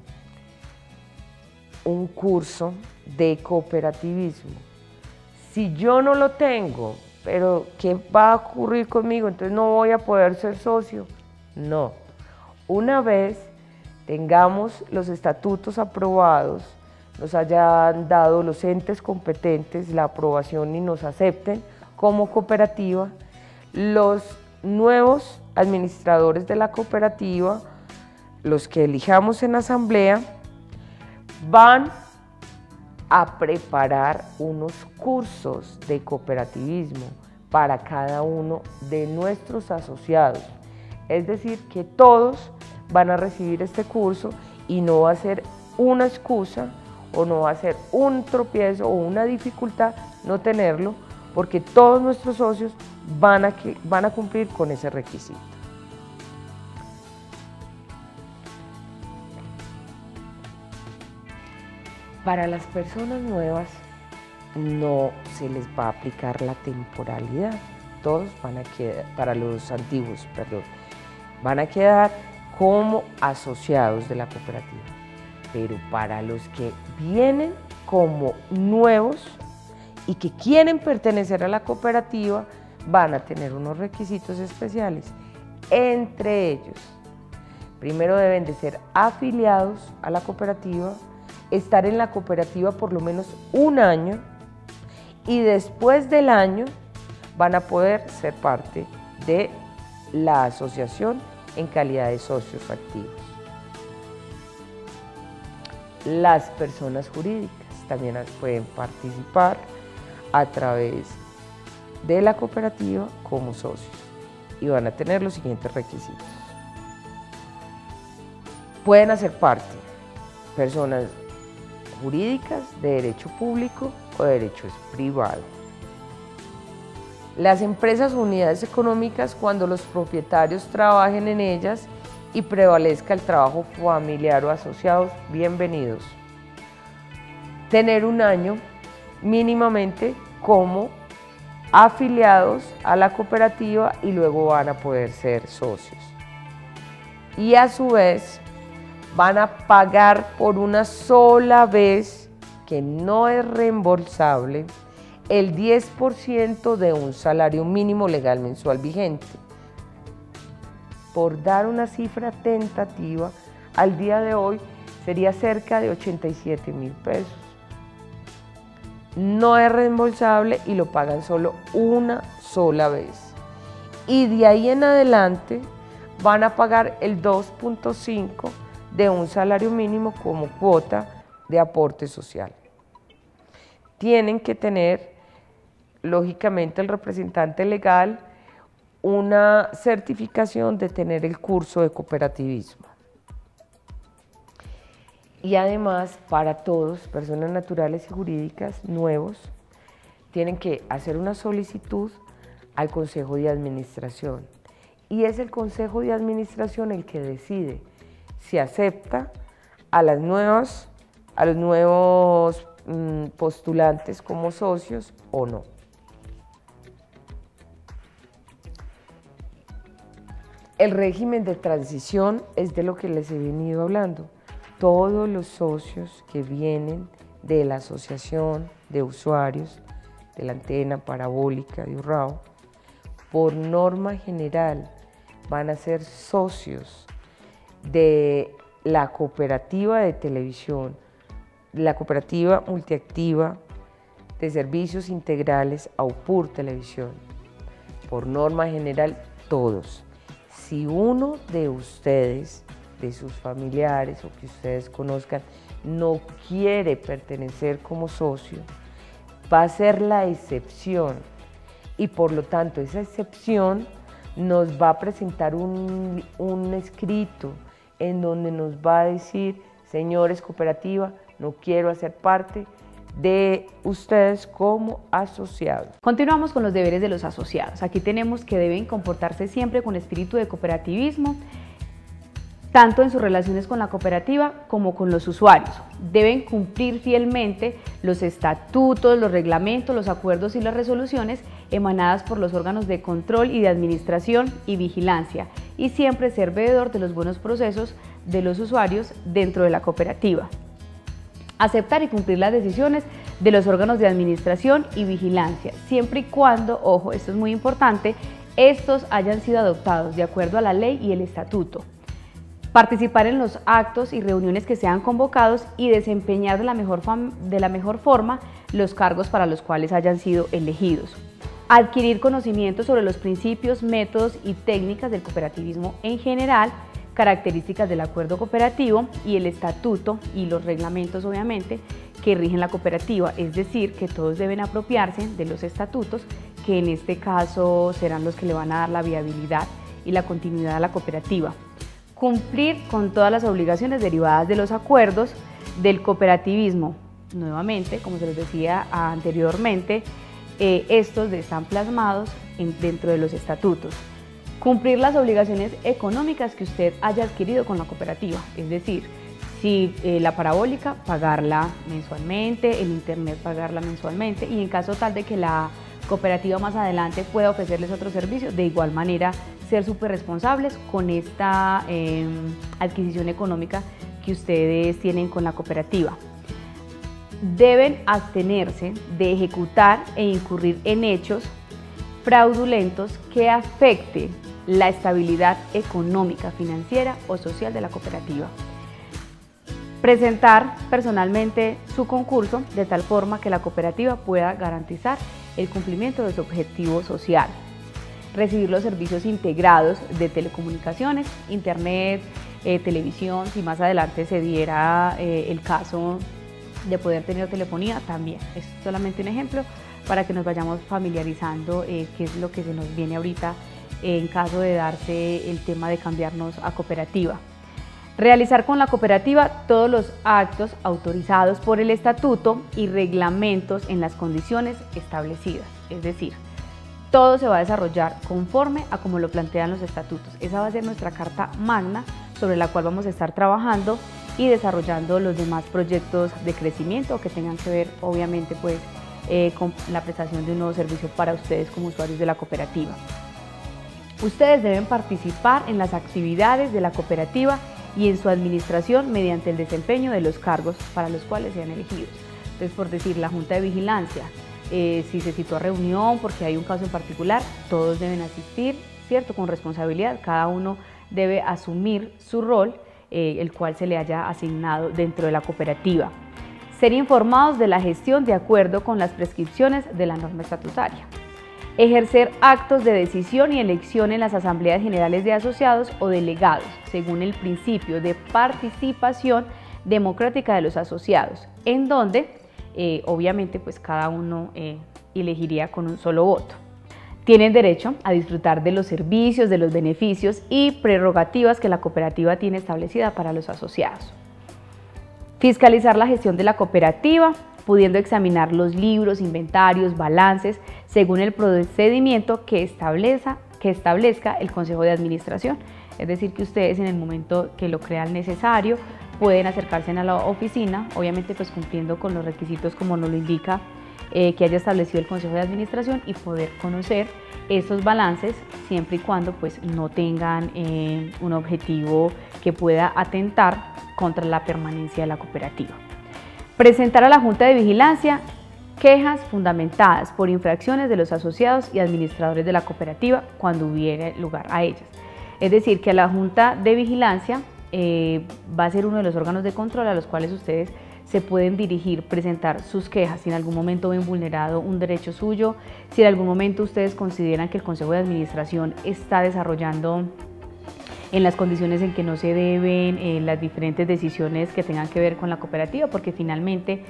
un curso de cooperativismo. Si yo no lo tengo, pero ¿qué va a ocurrir conmigo? Entonces no voy a poder ser socio. No. Una vez tengamos los estatutos aprobados, nos hayan dado los entes competentes la aprobación y nos acepten como cooperativa, los nuevos administradores de la cooperativa, los que elijamos en asamblea, van a preparar unos cursos de cooperativismo para cada uno de nuestros asociados. Es decir, que todos van a recibir este curso y no va a ser una excusa o no va a ser un tropiezo o una dificultad no tenerlo, porque todos nuestros socios van a cumplir con ese requisito. Para las personas nuevas, no se les va a aplicar la temporalidad. Todos van a quedar, para los antiguos, perdón, van a quedar como asociados de la cooperativa. Pero para los que vienen como nuevos y que quieren pertenecer a la cooperativa, van a tener unos requisitos especiales. Entre ellos, primero deben de ser afiliados a la cooperativa, estar en la cooperativa por lo menos un año y después del año van a poder ser parte de la asociación en calidad de socios activos. Las personas jurídicas también pueden participar a través de la cooperativa como socios y van a tener los siguientes requisitos. Pueden hacer parte personas jurídicas de derecho público o de derecho privado. Las empresas o unidades económicas, cuando los propietarios trabajen en ellas y prevalezca el trabajo familiar o asociados, bienvenidos. Tener un año mínimamente como afiliados a la cooperativa y luego van a poder ser socios. Y a su vez van a pagar por una sola vez, que no es reembolsable, el 10% de un salario mínimo legal mensual vigente. Por dar una cifra tentativa, al día de hoy sería cerca de 87.000 pesos. No es reembolsable y lo pagan solo una sola vez. Y de ahí en adelante van a pagar el 2.5% de un salario mínimo como cuota de aporte social. Tienen que tener, lógicamente, el representante legal una certificación de tener el curso de cooperativismo. Y además, para todos, personas naturales y jurídicas nuevos, tienen que hacer una solicitud al Consejo de Administración. Y es el Consejo de Administración el que decide si acepta a los nuevos postulantes como socios o no. El régimen de transición es de lo que les he venido hablando. Todos los socios que vienen de la asociación de usuarios de la antena parabólica de Urrao, por norma general van a ser socios de la cooperativa de televisión, la cooperativa multiactiva de servicios integrales AUPUR Televisión. Por norma general, todos. Si uno de ustedes, de sus familiares o que ustedes conozcan, no quiere pertenecer como socio, va a ser la excepción y por lo tanto esa excepción nos va a presentar un escrito en donde nos va a decir: señores cooperativa, no quiero hacer parte de ustedes como asociados. Continuamos con los deberes de los asociados. Aquí tenemos que deben comportarse siempre con espíritu de cooperativismo, tanto en sus relaciones con la cooperativa como con los usuarios. Deben cumplir fielmente los estatutos, los reglamentos, los acuerdos y las resoluciones emanadas por los órganos de control y de administración y vigilancia, y siempre ser veedor de los buenos procesos de los usuarios dentro de la cooperativa. Aceptar y cumplir las decisiones de los órganos de administración y vigilancia, siempre y cuando, ojo, esto es muy importante, estos hayan sido adoptados de acuerdo a la ley y el estatuto. Participar en los actos y reuniones que sean convocados y desempeñar de la mejor forma los cargos para los cuales hayan sido elegidos. Adquirir conocimientos sobre los principios, métodos y técnicas del cooperativismo en general, características del acuerdo cooperativo y el estatuto y los reglamentos, obviamente, que rigen la cooperativa, es decir, que todos deben apropiarse de los estatutos, que en este caso serán los que le van a dar la viabilidad y la continuidad a la cooperativa. Cumplir con todas las obligaciones derivadas de los acuerdos del cooperativismo. Nuevamente, como se les decía anteriormente, estos están plasmados dentro de los estatutos. Cumplir las obligaciones económicas que usted haya adquirido con la cooperativa, es decir, Si la parabólica, pagarla mensualmente, el internet pagarla mensualmente, y en caso tal de que la cooperativa más adelante pueda ofrecerles otro servicio, de igual manera ser súper responsables con esta adquisición económica que ustedes tienen con la cooperativa. Deben abstenerse de ejecutar e incurrir en hechos fraudulentos que afecten la estabilidad económica, financiera o social de la cooperativa. Presentar personalmente su concurso de tal forma que la cooperativa pueda garantizar el cumplimiento de su objetivo social. Recibir los servicios integrados de telecomunicaciones, internet, televisión, si más adelante se diera el caso de poder tener telefonía también. Es solamente un ejemplo para que nos vayamos familiarizando qué es lo que se nos viene ahorita en caso de darse el tema de cambiarnos a cooperativa. Realizar con la cooperativa todos los actos autorizados por el estatuto y reglamentos en las condiciones establecidas, es decir, todo se va a desarrollar conforme a como lo plantean los estatutos. Esa va a ser nuestra carta magna sobre la cual vamos a estar trabajando y desarrollando los demás proyectos de crecimiento que tengan que ver obviamente pues con la prestación de un nuevo servicio para ustedes como usuarios de la cooperativa. Ustedes deben participar en las actividades de la cooperativa y en su administración mediante el desempeño de los cargos para los cuales sean elegidos. Entonces, por decir, la Junta de Vigilancia, si se citó a reunión porque hay un caso en particular, todos deben asistir, ¿cierto? Con responsabilidad, cada uno debe asumir su rol, el cual se le haya asignado dentro de la cooperativa. Ser informados de la gestión de acuerdo con las prescripciones de la norma estatutaria. Ejercer actos de decisión y elección en las asambleas generales de asociados o delegados, según el principio de participación democrática de los asociados, en donde obviamente pues cada uno elegiría con un solo voto. Tienen derecho a disfrutar de los servicios, de los beneficios y prerrogativas que la cooperativa tiene establecida para los asociados. Fiscalizar la gestión de la cooperativa, pudiendo examinar los libros, inventarios, balances, según el procedimiento que establezca el Consejo de Administración. Es decir, que ustedes en el momento que lo crean necesario pueden acercarse a la oficina, obviamente pues cumpliendo con los requisitos como nos lo indica que haya establecido el Consejo de Administración, y poder conocer esos balances siempre y cuando pues no tengan un objetivo que pueda atentar contra la permanencia de la cooperativa. Presentar a la Junta de Vigilancia quejas fundamentadas por infracciones de los asociados y administradores de la cooperativa cuando hubiera lugar a ellas. Es decir, que la Junta de Vigilancia va a ser uno de los órganos de control a los cuales ustedes se pueden dirigir, presentar sus quejas si en algún momento ven vulnerado un derecho suyo, si en algún momento ustedes consideran que el Consejo de Administración está desarrollando en las condiciones en que no se deben las diferentes decisiones que tengan que ver con la cooperativa, porque finalmente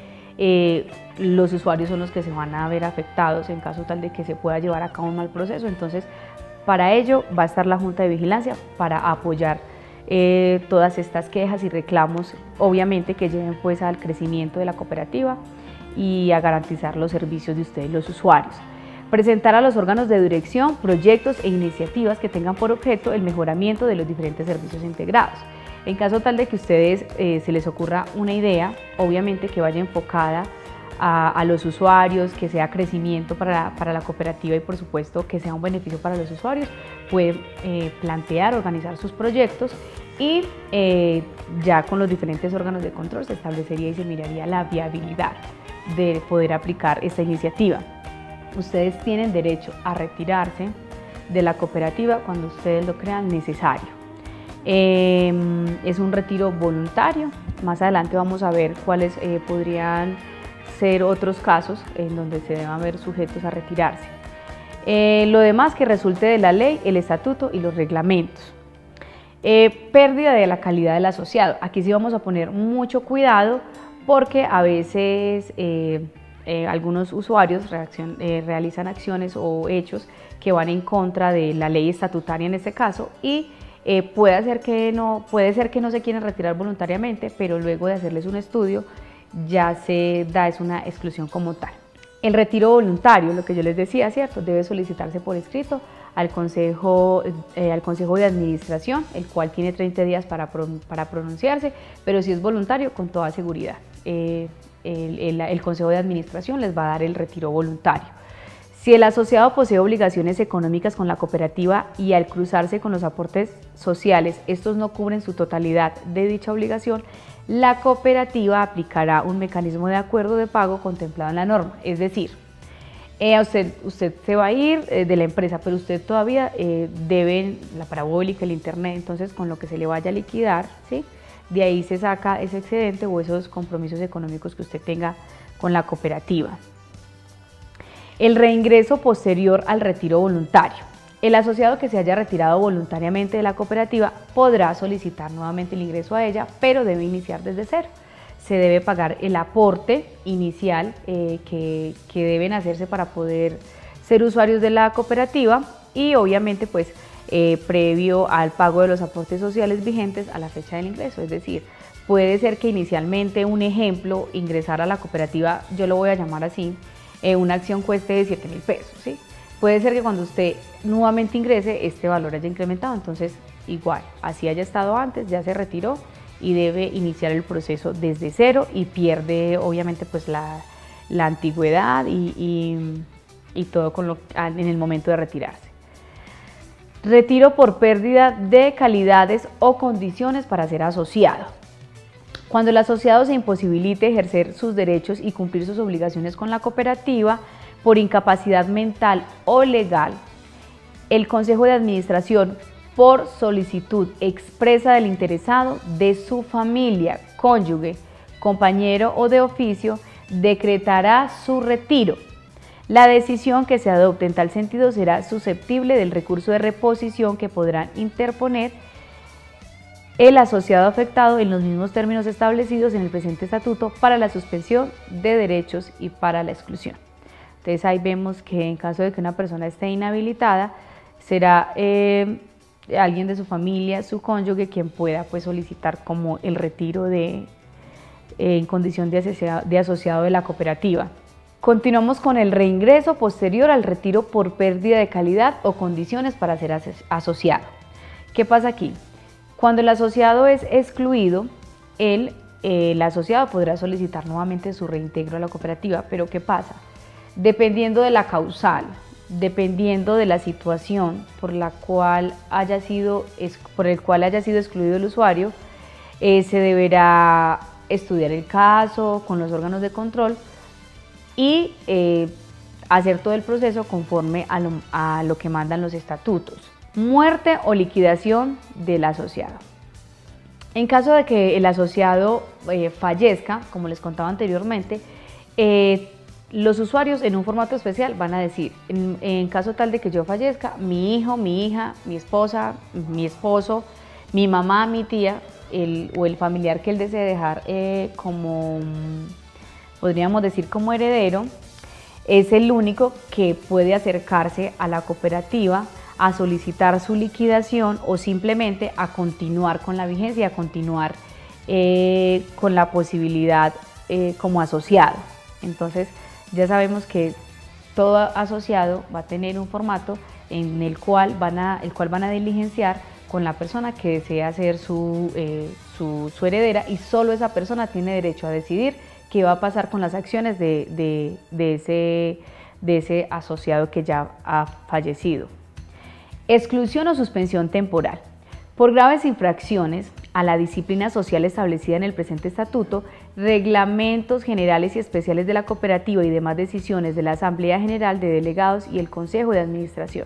los usuarios son los que se van a ver afectados en caso tal de que se pueda llevar a cabo un mal proceso. Entonces, para ello va a estar la Junta de Vigilancia para apoyar todas estas quejas y reclamos, obviamente que lleven pues al crecimiento de la cooperativa y a garantizar los servicios de ustedes, los usuarios. Presentar a los órganos de dirección proyectos e iniciativas que tengan por objeto el mejoramiento de los diferentes servicios integrados. En caso tal de que ustedes se les ocurra una idea, obviamente que vaya enfocada a los usuarios, que sea crecimiento para la cooperativa y por supuesto que sea un beneficio para los usuarios, pueden plantear, organizar sus proyectos y ya con los diferentes órganos de control se establecería y se miraría la viabilidad de poder aplicar esta iniciativa. Ustedes tienen derecho a retirarse de la cooperativa cuando ustedes lo crean necesario. Es un retiro voluntario. Más adelante vamos a ver cuáles podrían ser otros casos en donde se deban ver sujetos a retirarse. Lo demás que resulte de la ley, el estatuto y los reglamentos. Pérdida de la calidad del asociado. Aquí sí vamos a poner mucho cuidado porque a veces algunos usuarios realizan acciones o hechos que van en contra de la ley estatutaria en este caso y puede ser que no se quieren retirar voluntariamente, pero luego de hacerles un estudio ya se da una exclusión como tal. El retiro voluntario, lo que yo les decía, ¿cierto? Debe solicitarse por escrito al consejo de administración, el cual tiene 30 días para pronunciarse, pero si es voluntario, con toda seguridad. El consejo de administración les va a dar el retiro voluntario. Si el asociado posee obligaciones económicas con la cooperativa y al cruzarse con los aportes sociales, estos no cubren su totalidad de dicha obligación, la cooperativa aplicará un mecanismo de acuerdo de pago contemplado en la norma. Es decir, usted se va a ir de la empresa, pero usted todavía debe la parabólica, el internet, entonces con lo que se le vaya a liquidar, ¿sí? De ahí se saca ese excedente o esos compromisos económicos que usted tenga con la cooperativa. El reingreso posterior al retiro voluntario. El asociado que se haya retirado voluntariamente de la cooperativa podrá solicitar nuevamente el ingreso a ella, pero debe iniciar desde cero. Se debe pagar el aporte inicial que deben hacerse para poder ser usuarios de la cooperativa y obviamente pues previo al pago de los aportes sociales vigentes a la fecha del ingreso. Es decir, puede ser que inicialmente, un ejemplo, ingresar a la cooperativa, yo lo voy a llamar así, una acción cueste de 7.000 pesos, ¿sí? Puede ser que cuando usted nuevamente ingrese, este valor haya incrementado, entonces igual, así haya estado antes, ya se retiró y debe iniciar el proceso desde cero y pierde obviamente pues la antigüedad y todo en el momento de retirarse. Retiro por pérdida de calidades o condiciones para ser asociado. Cuando el asociado se imposibilite ejercer sus derechos y cumplir sus obligaciones con la cooperativa por incapacidad mental o legal, el Consejo de Administración, por solicitud expresa del interesado, de su familia, cónyuge, compañero o de oficio, decretará su retiro. La decisión que se adopte en tal sentido será susceptible del recurso de reposición que podrán interponer el asociado afectado en los mismos términos establecidos en el presente estatuto para la suspensión de derechos y para la exclusión. Entonces ahí vemos que en caso de que una persona esté inhabilitada, será alguien de su familia, su cónyuge, quien pueda pues solicitar como el retiro en condición de asociado de la cooperativa. Continuamos con el reingreso posterior al retiro por pérdida de calidad o condiciones para ser asociado. ¿Qué pasa aquí? Cuando el asociado es excluido, el asociado podrá solicitar nuevamente su reintegro a la cooperativa, pero ¿qué pasa? Dependiendo de la causal, dependiendo de la situación por el cual haya sido excluido el usuario, se deberá estudiar el caso con los órganos de control y hacer todo el proceso conforme a lo que mandan los estatutos. Muerte o liquidación del asociado. En caso de que el asociado fallezca, como les contaba anteriormente, los usuarios en un formato especial van a decir, en caso tal de que yo fallezca, mi hijo, mi hija, mi esposa, mi esposo, mi mamá, mi tía, o el familiar que él desee dejar como, podríamos decir, como heredero, es el único que puede acercarse a la cooperativa a solicitar su liquidación o simplemente a continuar con la vigencia, a continuar con la posibilidad como asociado. Entonces ya sabemos que todo asociado va a tener un formato en el cual van a diligenciar con la persona que desea ser su heredera, y solo esa persona tiene derecho a decidir qué va a pasar con las acciones de ese asociado que ya ha fallecido. Exclusión o suspensión temporal. Por graves infracciones a la disciplina social establecida en el presente estatuto, reglamentos generales y especiales de la cooperativa y demás decisiones de la Asamblea General de Delegados y el Consejo de Administración.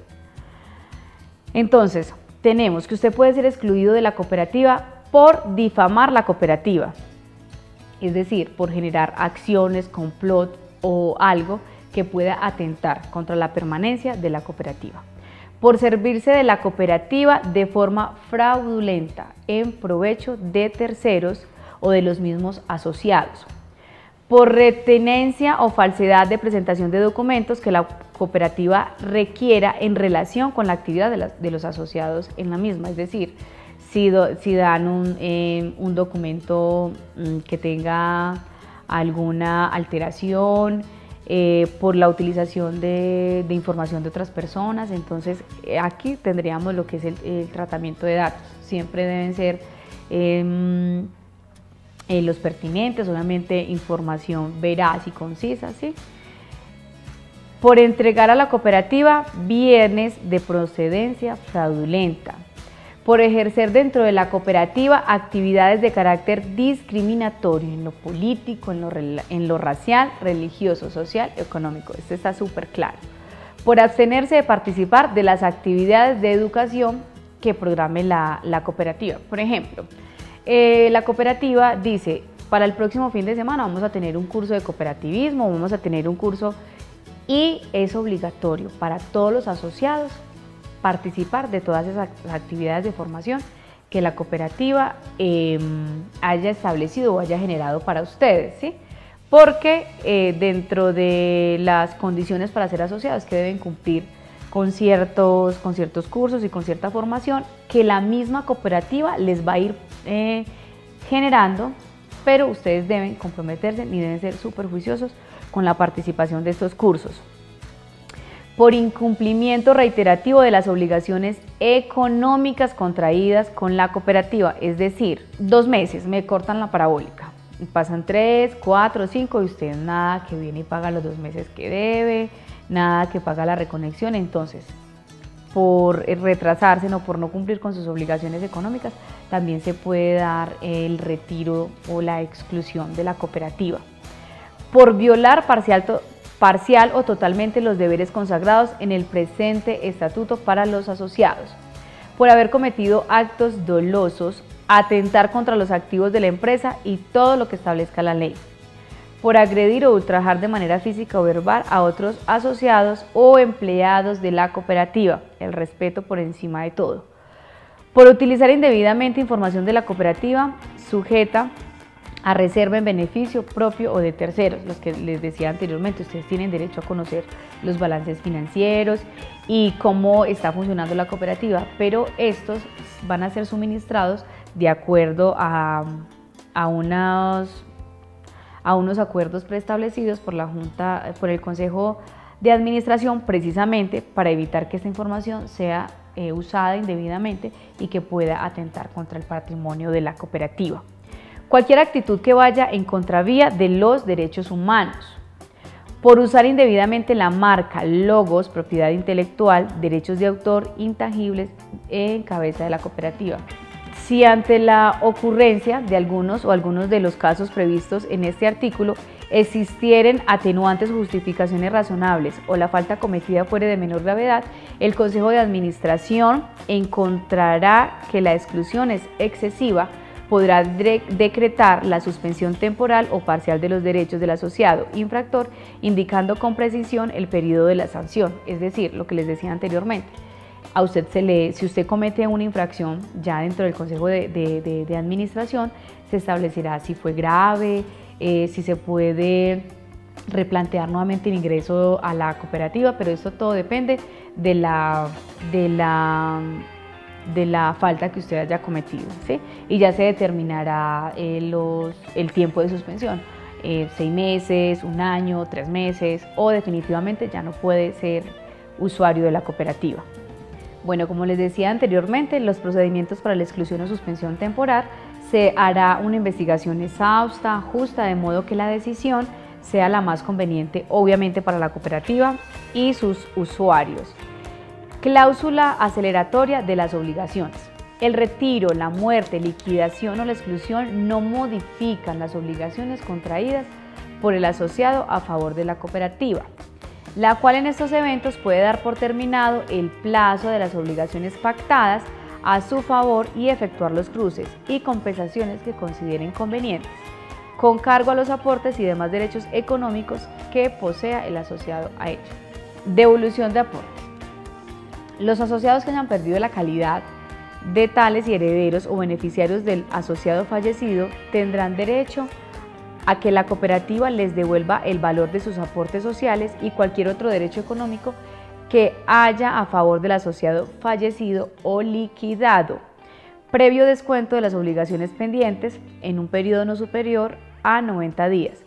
Entonces, tenemos que usted puede ser excluido de la cooperativa por difamar la cooperativa, es decir, por generar acciones, complot o algo que pueda atentar contra la permanencia de la cooperativa. Por servirse de la cooperativa de forma fraudulenta en provecho de terceros o de los mismos asociados. Por retenencia o falsedad de presentación de documentos que la cooperativa requiera en relación con la actividad de los asociados en la misma. Es decir, si dan un documento que tenga alguna alteración, por la utilización de información de otras personas. Entonces aquí tendríamos lo que es el tratamiento de datos. Siempre deben ser los pertinentes, obviamente información veraz y concisa, ¿sí? Por entregar a la cooperativa bienes de procedencia fraudulenta, por ejercer dentro de la cooperativa actividades de carácter discriminatorio en lo político, en lo racial, religioso, social, económico. Esto está súper claro. Por abstenerse de participar de las actividades de educación que programe la cooperativa. Por ejemplo, la cooperativa dice, para el próximo fin de semana vamos a tener un curso de cooperativismo, vamos a tener un curso, y es obligatorio para todos los asociados participar de todas esas actividades de formación que la cooperativa haya establecido o haya generado para ustedes, ¿sí? Porque dentro de las condiciones para ser asociados que deben cumplir con ciertos cursos y con cierta formación que la misma cooperativa les va a ir generando, pero ustedes deben comprometerse y deben ser súper juiciosos con la participación de estos cursos. Por incumplimiento reiterativo de las obligaciones económicas contraídas con la cooperativa, es decir, 2 meses me cortan la parabólica, pasan 3, 4, 5 y usted nada que viene y paga los 2 meses que debe, nada que paga la reconexión. Entonces, por retrasarse o por no cumplir con sus obligaciones económicas, también se puede dar el retiro o la exclusión de la cooperativa. Por violar parcial o totalmente los deberes consagrados en el presente estatuto para los asociados, por haber cometido actos dolosos, atentar contra los activos de la empresa y todo lo que establezca la ley, por agredir o ultrajar de manera física o verbal a otros asociados o empleados de la cooperativa, el respeto por encima de todo, por utilizar indebidamente información de la cooperativa sujeta a reserva en beneficio propio o de terceros. Los que les decía anteriormente, ustedes tienen derecho a conocer los balances financieros y cómo está funcionando la cooperativa, pero estos van a ser suministrados de acuerdo a unos acuerdos preestablecidos por la Junta, por el Consejo de Administración, precisamente para evitar que esta información sea usada indebidamente y que pueda atentar contra el patrimonio de la cooperativa. Cualquier actitud que vaya en contravía de los derechos humanos, por usar indebidamente la marca, logos, propiedad intelectual, derechos de autor intangibles en cabeza de la cooperativa. Si ante la ocurrencia de algunos de los casos previstos en este artículo existieren atenuantes o justificaciones razonables o la falta cometida fuere de menor gravedad, el Consejo de Administración encontrará que la exclusión es excesiva, podrá decretar la suspensión temporal o parcial de los derechos del asociado infractor, indicando con precisión el periodo de la sanción. Es decir, lo que les decía anteriormente, a usted si usted comete una infracción ya dentro del Consejo de Administración, se establecerá si fue grave, si se puede replantear nuevamente el ingreso a la cooperativa, pero esto todo depende de la falta que usted haya cometido, ¿sí? Y ya se determinará el tiempo de suspensión, 6 meses, 1 año, 3 meses, o definitivamente ya no puede ser usuario de la cooperativa. Bueno, como les decía anteriormente, los procedimientos para la exclusión o suspensión temporal, se hará una investigación exhausta, justa, de modo que la decisión sea la más conveniente, obviamente, para la cooperativa y sus usuarios. Cláusula aceleratoria de las obligaciones. El retiro, la muerte, liquidación o la exclusión no modifican las obligaciones contraídas por el asociado a favor de la cooperativa, la cual en estos eventos puede dar por terminado el plazo de las obligaciones pactadas a su favor y efectuar los cruces y compensaciones que consideren convenientes, con cargo a los aportes y demás derechos económicos que posea el asociado a ello. Devolución de aporte. Los asociados que hayan perdido la calidad de tales y herederos o beneficiarios del asociado fallecido tendrán derecho a que la cooperativa les devuelva el valor de sus aportes sociales y cualquier otro derecho económico que haya a favor del asociado fallecido o liquidado, previo descuento de las obligaciones pendientes en un periodo no superior a 90 días,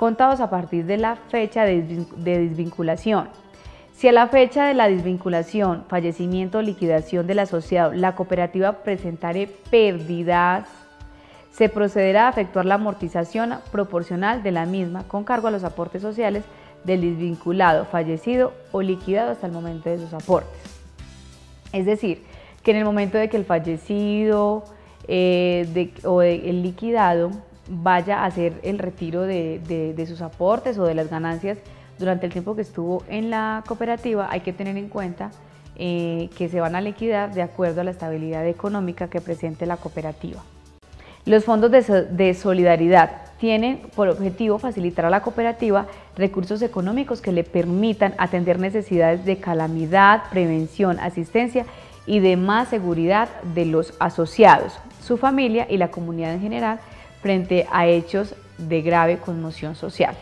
contados a partir de la fecha de desvinculación. Si a la fecha de la desvinculación, fallecimiento o liquidación del asociado, la cooperativa presentare pérdidas, se procederá a efectuar la amortización proporcional de la misma con cargo a los aportes sociales del desvinculado, fallecido o liquidado hasta el momento de sus aportes. Es decir, que en el momento de que el fallecido o el liquidado vaya a hacer el retiro de sus aportes o de las ganancias durante el tiempo que estuvo en la cooperativa, hay que tener en cuenta que se van a liquidar de acuerdo a la estabilidad económica que presente la cooperativa. Los fondos de solidaridad tienen por objetivo facilitar a la cooperativa recursos económicos que le permitan atender necesidades de calamidad, prevención, asistencia y demás seguridad de los asociados, su familia y la comunidad en general frente a hechos de grave conmoción social.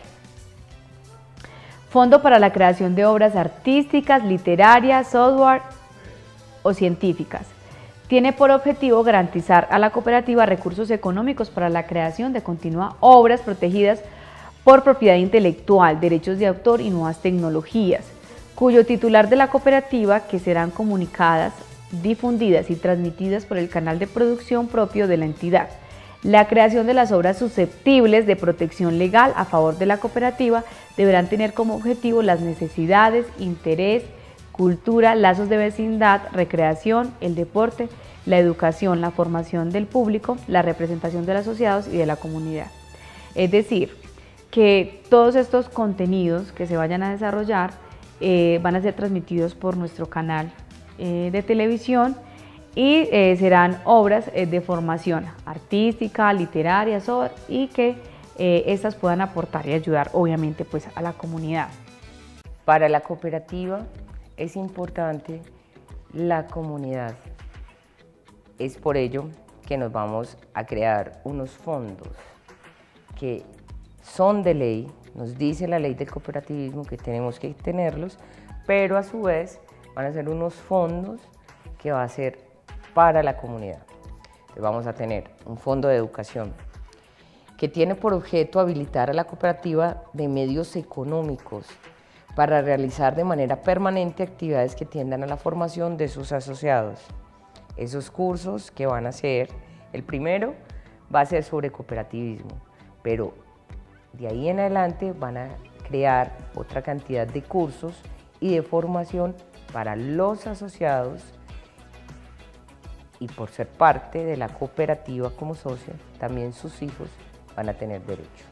Fondo para la creación de obras artísticas, literarias, software o científicas. Tiene por objetivo garantizar a la cooperativa recursos económicos para la creación de continuas obras protegidas por propiedad intelectual, derechos de autor y nuevas tecnologías, cuyo titular de la cooperativa, que serán comunicadas, difundidas y transmitidas por el canal de producción propio de la entidad. La creación de las obras susceptibles de protección legal a favor de la cooperativa deberán tener como objetivo las necesidades, interés, cultura, lazos de vecindad, recreación, el deporte, la educación, la formación del público, la representación de los asociados y de la comunidad. Es decir, que todos estos contenidos que se vayan a desarrollar van a ser transmitidos por nuestro canal de televisión y serán obras de formación artística, literaria, y que estas puedan aportar y ayudar obviamente pues a la comunidad. Para la cooperativa es importante la comunidad. Es por ello que nos vamos a crear unos fondos que son de ley, nos dice la ley del cooperativismo que tenemos que tenerlos, pero a su vez van a ser unos fondos que va a ser para la comunidad. Entonces vamos a tener un fondo de educación que tiene por objeto habilitar a la cooperativa de medios económicos para realizar de manera permanente actividades que tiendan a la formación de sus asociados. Esos cursos que van a ser, el primero va a ser sobre cooperativismo, pero de ahí en adelante van a crear otra cantidad de cursos y de formación para los asociados, y por ser parte de la cooperativa como socio, también sus hijos van a tener derecho.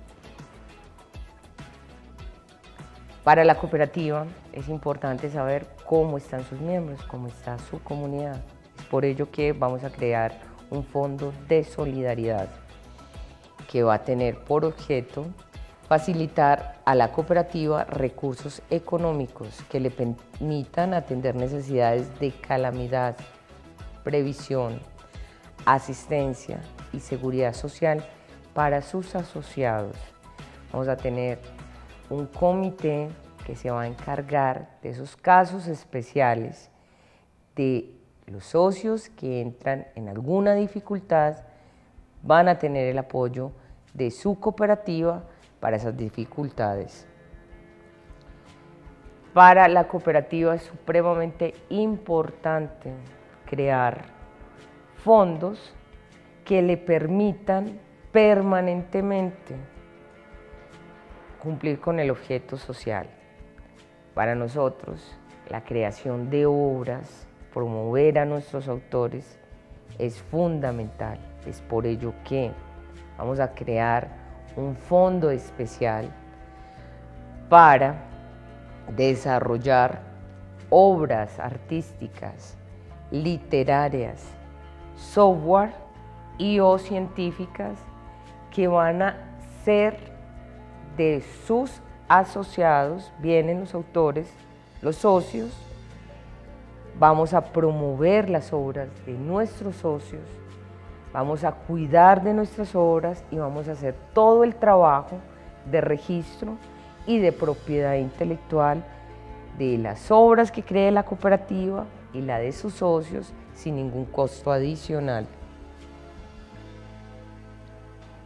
Para la cooperativa es importante saber cómo están sus miembros, cómo está su comunidad. Es por ello que vamos a crear un fondo de solidaridad que va a tener por objeto facilitar a la cooperativa recursos económicos que le permitan atender necesidades de calamidad, previsión, asistencia y seguridad social para sus asociados. Vamos a tener un comité que se va a encargar de esos casos especiales de los socios que entran en alguna dificultad, van a tener el apoyo de su cooperativa para esas dificultades. Para la cooperativa es supremamente importante crear fondos que le permitan permanentemente cumplir con el objeto social. Para nosotros, la creación de obras, promover a nuestros autores es fundamental. Es por ello que vamos a crear un fondo especial para desarrollar obras artísticas, literarias, software o científicas que van a ser de sus asociados. Vienen los autores, los socios, vamos a promover las obras de nuestros socios, vamos a cuidar de nuestras obras y vamos a hacer todo el trabajo de registro y de propiedad intelectual de las obras que cree la cooperativa y la de sus socios sin ningún costo adicional.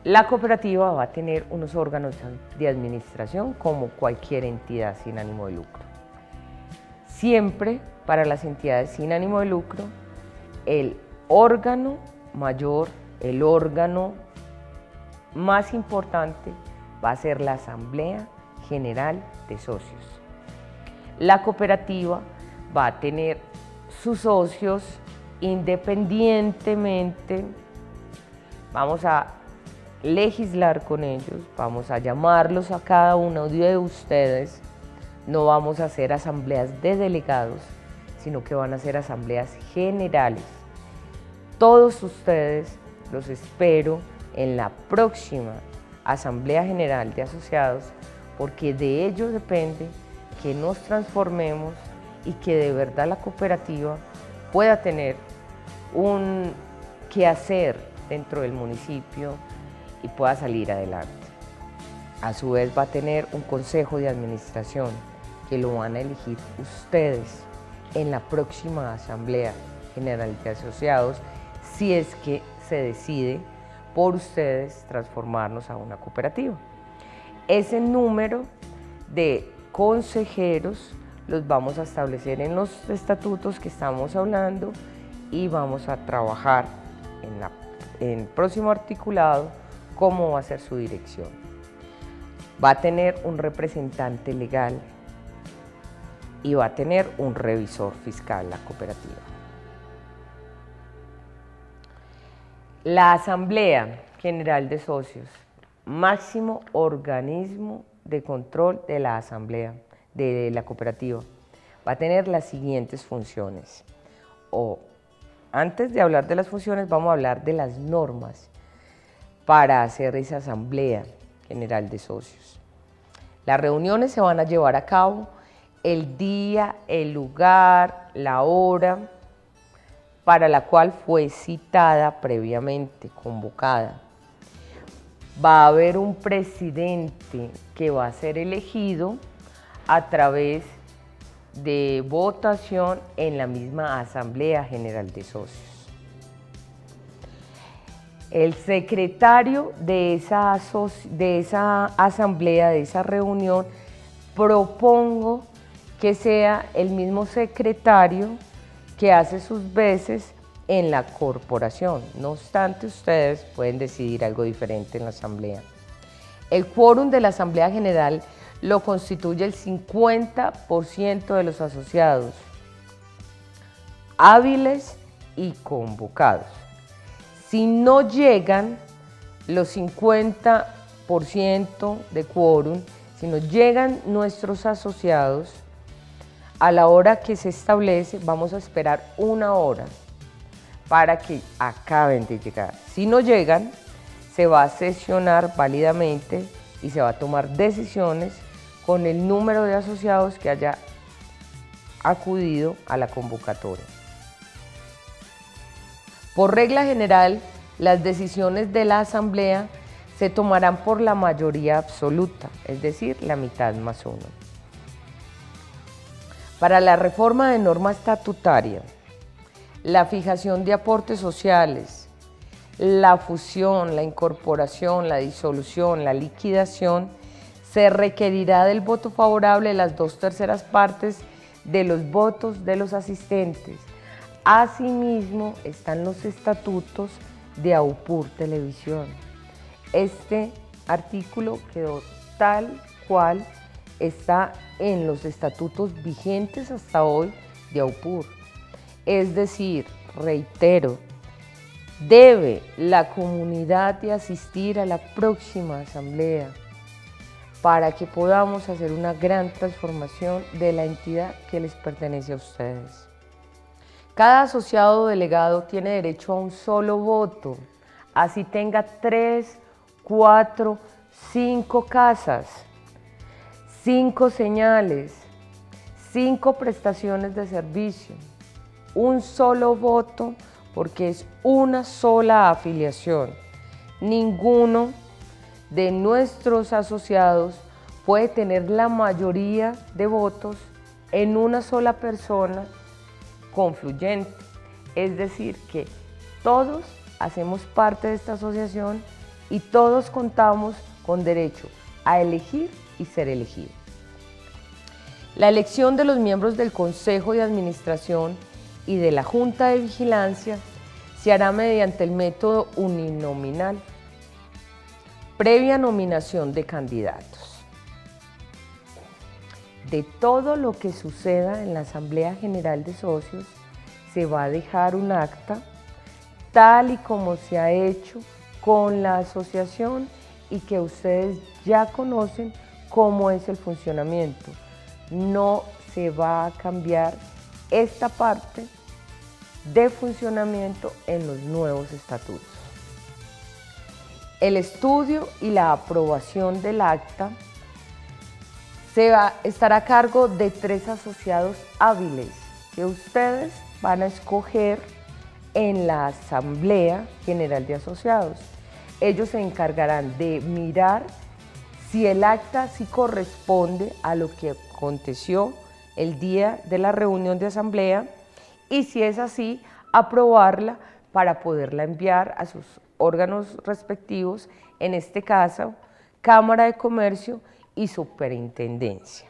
La cooperativa va a tener unos órganos de administración como cualquier entidad sin ánimo de lucro. Siempre para las entidades sin ánimo de lucro, el órgano mayor, el órgano más importante va a ser la Asamblea General de Socios. La cooperativa va a tener sus socios independientemente, vamos a legislar con ellos, vamos a llamarlos a cada uno de ustedes, no vamos a hacer asambleas de delegados, sino que van a ser asambleas generales. Todos ustedes los espero en la próxima Asamblea General de Asociados, porque de ello depende que nos transformemos y que de verdad la cooperativa pueda tener un quehacer dentro del municipio y pueda salir adelante. A su vez va a tener un consejo de administración que lo van a elegir ustedes en la próxima Asamblea General de Asociados, si es que se decide por ustedes transformarnos a una cooperativa. Ese número de consejeros los vamos a establecer en los estatutos que estamos hablando y vamos a trabajar en el próximo articulado cómo va a ser su dirección. Va a tener un representante legal y va a tener un revisor fiscal la cooperativa. La Asamblea General de Socios, máximo organismo de control de la asamblea, de la cooperativa, va a tener las siguientes funciones. Antes de hablar de las funciones, vamos a hablar de las normas para hacer esa Asamblea General de Socios. Las reuniones se van a llevar a cabo el día, el lugar, la hora para la cual fue citada previamente, convocada. Va a haber un presidente que va a ser elegido a través de votación en la misma Asamblea General de Socios. El secretario de esa asamblea, de esa reunión, propongo que sea el mismo secretario que hace sus veces en la corporación. No obstante, ustedes pueden decidir algo diferente en la asamblea. El quórum de la Asamblea General lo constituye el 50% de los asociados hábiles y convocados. Si no llegan los 50% de quórum, si no llegan nuestros asociados, a la hora que se establece vamos a esperar 1 hora para que acaben de llegar. Si no llegan, se va a sesionar válidamente y se va a tomar decisiones con el número de asociados que haya acudido a la convocatoria. Por regla general, las decisiones de la asamblea se tomarán por la mayoría absoluta, es decir, la mitad más 1. Para la reforma de norma estatutaria, la fijación de aportes sociales, la fusión, la incorporación, la disolución, la liquidación, se requerirá del voto favorable de las 2/3 partes de los votos de los asistentes. Asimismo, están los estatutos de AUPUR Televisión. Este artículo quedó tal cual está en los estatutos vigentes hasta hoy de AUPUR. Es decir, reitero, debe la comunidad de asistir a la próxima asamblea para que podamos hacer una gran transformación de la entidad que les pertenece a ustedes. Cada asociado o delegado tiene derecho a un solo voto, así tenga 3, 4, 5 casas, 5 señales, 5 prestaciones de servicio. Un solo voto porque es una sola afiliación. Ninguno de nuestros asociados puede tener la mayoría de votos en una sola persona confluyente. Es decir, que todos hacemos parte de esta asociación y todos contamos con derecho a elegir y ser elegidos. La elección de los miembros del Consejo de Administración y de la Junta de Vigilancia se hará mediante el método uninominal, previa nominación de candidatos. De todo lo que suceda en la Asamblea General de Socios, se va a dejar un acta, tal y como se ha hecho con la asociación y que ustedes ya conocen cómo es el funcionamiento. No se va a cambiar esta parte de funcionamiento en los nuevos estatutos. El estudio y la aprobación del acta estará a cargo de 3 asociados hábiles que ustedes van a escoger en la Asamblea General de Asociados. Ellos se encargarán de mirar si el acta sí corresponde a lo que aconteció el día de la reunión de asamblea y si es así, aprobarla para poderla enviar a sus órganos respectivos, en este caso, Cámara de Comercio y Superintendencia.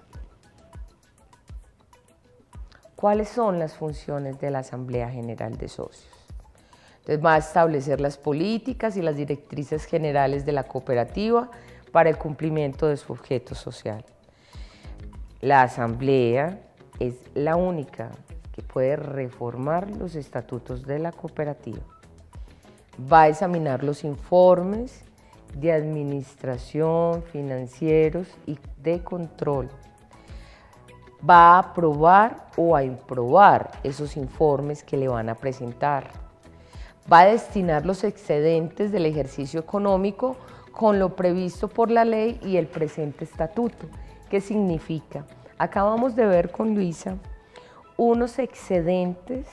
¿Cuáles son las funciones de la Asamblea General de Socios? Entonces va a establecer las políticas y las directrices generales de la cooperativa para el cumplimiento de su objeto social. La Asamblea es la única que puede reformar los estatutos de la cooperativa. Va a examinar los informes de administración, financieros y de control. Va a aprobar o a improbar esos informes que le van a presentar. Va a destinar los excedentes del ejercicio económico con lo previsto por la ley y el presente estatuto. ¿Qué significa? Acabamos de ver con Luisa unos excedentes,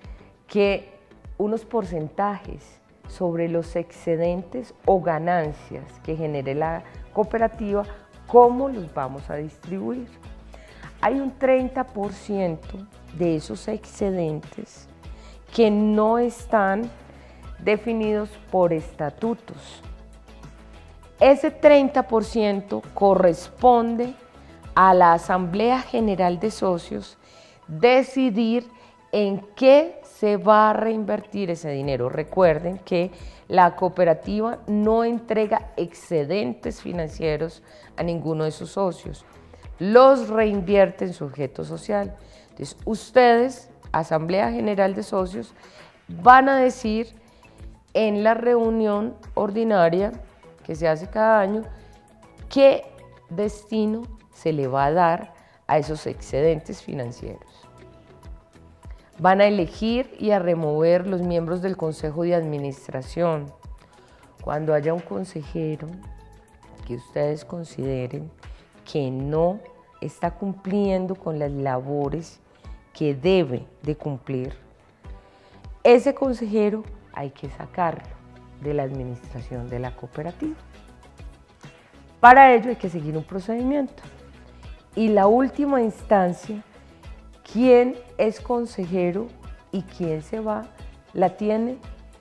unos porcentajes sobre los excedentes o ganancias que genere la cooperativa, cómo los vamos a distribuir. Hay un 30% de esos excedentes que no están definidos por estatutos. Ese 30% corresponde a la Asamblea General de Socios decidir en qué se va a reinvertir ese dinero. Recuerden que la cooperativa no entrega excedentes financieros a ninguno de sus socios, los reinvierte en su objeto social. Entonces, ustedes, Asamblea General de Socios, van a decir en la reunión ordinaria que se hace cada año qué destino se le va a dar a esos excedentes financieros. Van a elegir y a remover los miembros del Consejo de Administración. Cuando haya un consejero que ustedes consideren que no está cumpliendo con las labores que debe de cumplir, ese consejero hay que sacarlo de la administración de la cooperativa. Para ello hay que seguir un procedimiento. Y la última instancia, quién es consejero y quién se va, la tiene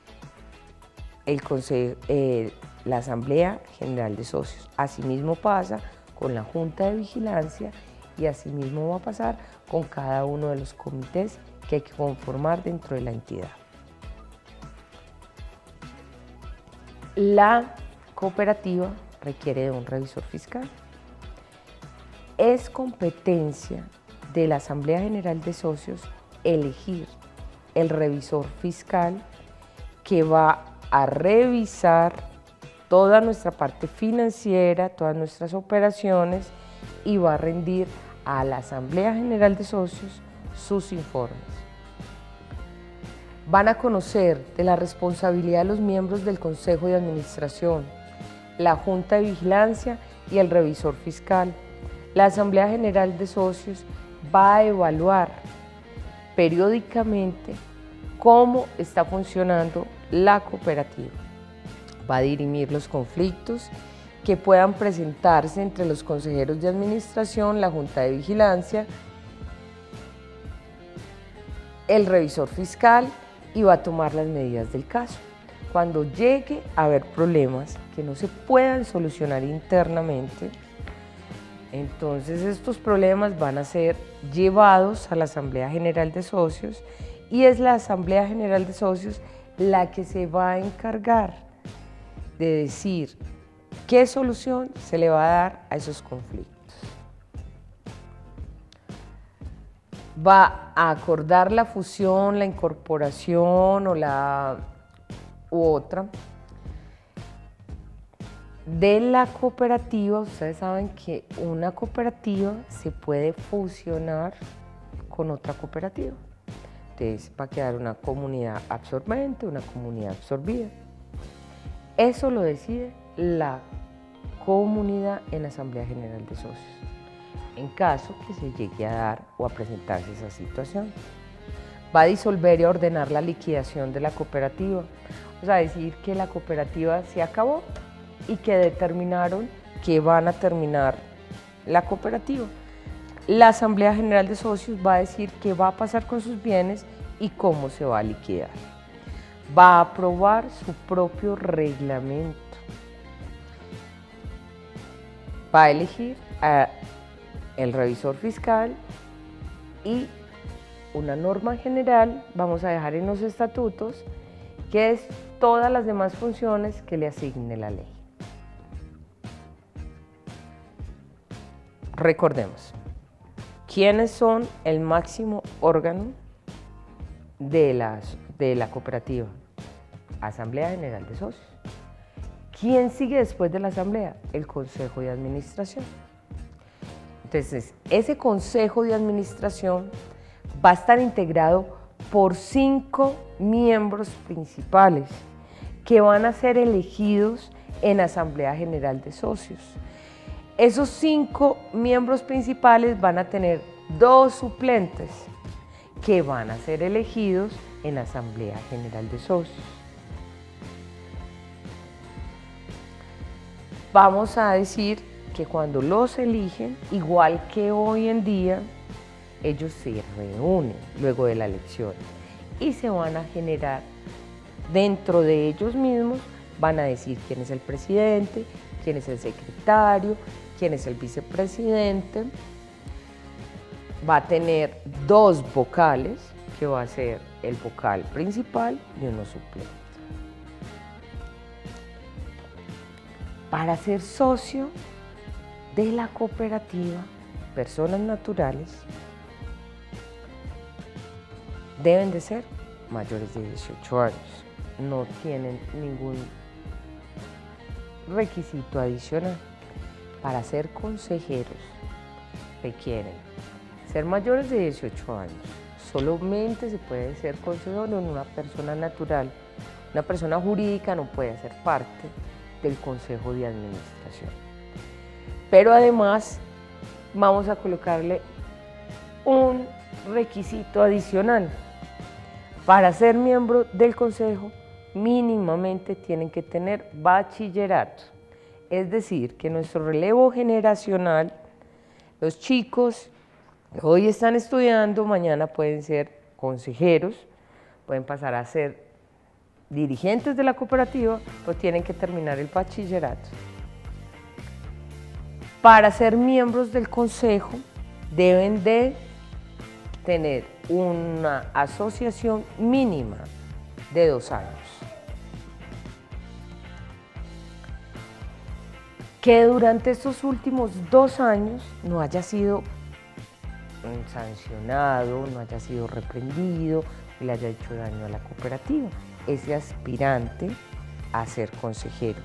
la Asamblea General de Socios. Asimismo pasa con la Junta de Vigilancia y asimismo va a pasar con cada uno de los comités que hay que conformar dentro de la entidad. La cooperativa requiere de un revisor fiscal. Es competencia de la Asamblea General de Socios elegir el revisor fiscal que va a revisar toda nuestra parte financiera, todas nuestras operaciones y va a rendir a la Asamblea General de Socios sus informes. Van a conocer de la responsabilidad de los miembros del Consejo de Administración, la Junta de Vigilancia y el revisor fiscal. La Asamblea General de Socios va a evaluar periódicamente cómo está funcionando la cooperativa. Va a dirimir los conflictos que puedan presentarse entre los consejeros de administración, la Junta de Vigilancia, el revisor fiscal y va a tomar las medidas del caso. cuando llegue a haber problemas que no se puedan solucionar internamente, entonces estos problemas van a ser llevados a la Asamblea General de Socios y es la Asamblea General de Socios la que se va a encargar de decir qué solución se le va a dar a esos conflictos. Va a acordar la fusión, la incorporación u otra de la cooperativa. Ustedes saben que una cooperativa se puede fusionar con otra cooperativa. Entonces va a quedar una comunidad absorbente, una comunidad absorbida. Eso lo decide la comunidad en la Asamblea General de Socios, en caso que se llegue a dar o a presentarse esa situación. Va a disolver y a ordenar la liquidación de la cooperativa, o sea, decir que la cooperativa se acabó y que determinaron que van a terminar la cooperativa. La Asamblea General de Socios va a decir qué va a pasar con sus bienes y cómo se va a liquidar. Va a aprobar su propio reglamento. Va a elegir el revisor fiscal y una norma general, vamos a dejar en los estatutos, que es todas las demás funciones que le asigne la ley. Recordemos, ¿quiénes son el máximo órgano de la cooperativa? Asamblea General de Socios. ¿Quién sigue después de la Asamblea? El Consejo de Administración. Entonces, ese Consejo de Administración va a estar integrado por 5 miembros principales que van a ser elegidos en Asamblea General de Socios. Esos 5 miembros principales van a tener 2 suplentes que van a ser elegidos en Asamblea General de Socios. Vamos a decir que cuando los eligen, igual que hoy en día, ellos se reúnen luego de la elección y se van a generar dentro de ellos mismos, van a decir quién es el presidente, quién es el secretario, quién es el vicepresidente. Va a tener 2 vocales, que va a ser el vocal principal y uno suplente. Para ser socio de la cooperativa, personas naturales deben de ser mayores de 18 años. No tienen ningún requisito adicional. Para ser consejeros requieren ser mayores de 18 años. Solamente se puede ser consejero en una persona natural. Una persona jurídica no puede ser parte del Consejo de Administración. Pero además vamos a colocarle un requisito adicional. Para ser miembro del Consejo, mínimamente tienen que tener bachillerato. Es decir, que nuestro relevo generacional, los chicos que hoy están estudiando, mañana pueden ser consejeros, pueden pasar a ser dirigentes de la cooperativa, pues tienen que terminar el bachillerato. Para ser miembros del consejo deben de tener una asociación mínima de 2 años. Que durante estos últimos 2 años no haya sido sancionado, no haya sido reprendido, y le haya hecho daño a la cooperativa, ese aspirante a ser consejero.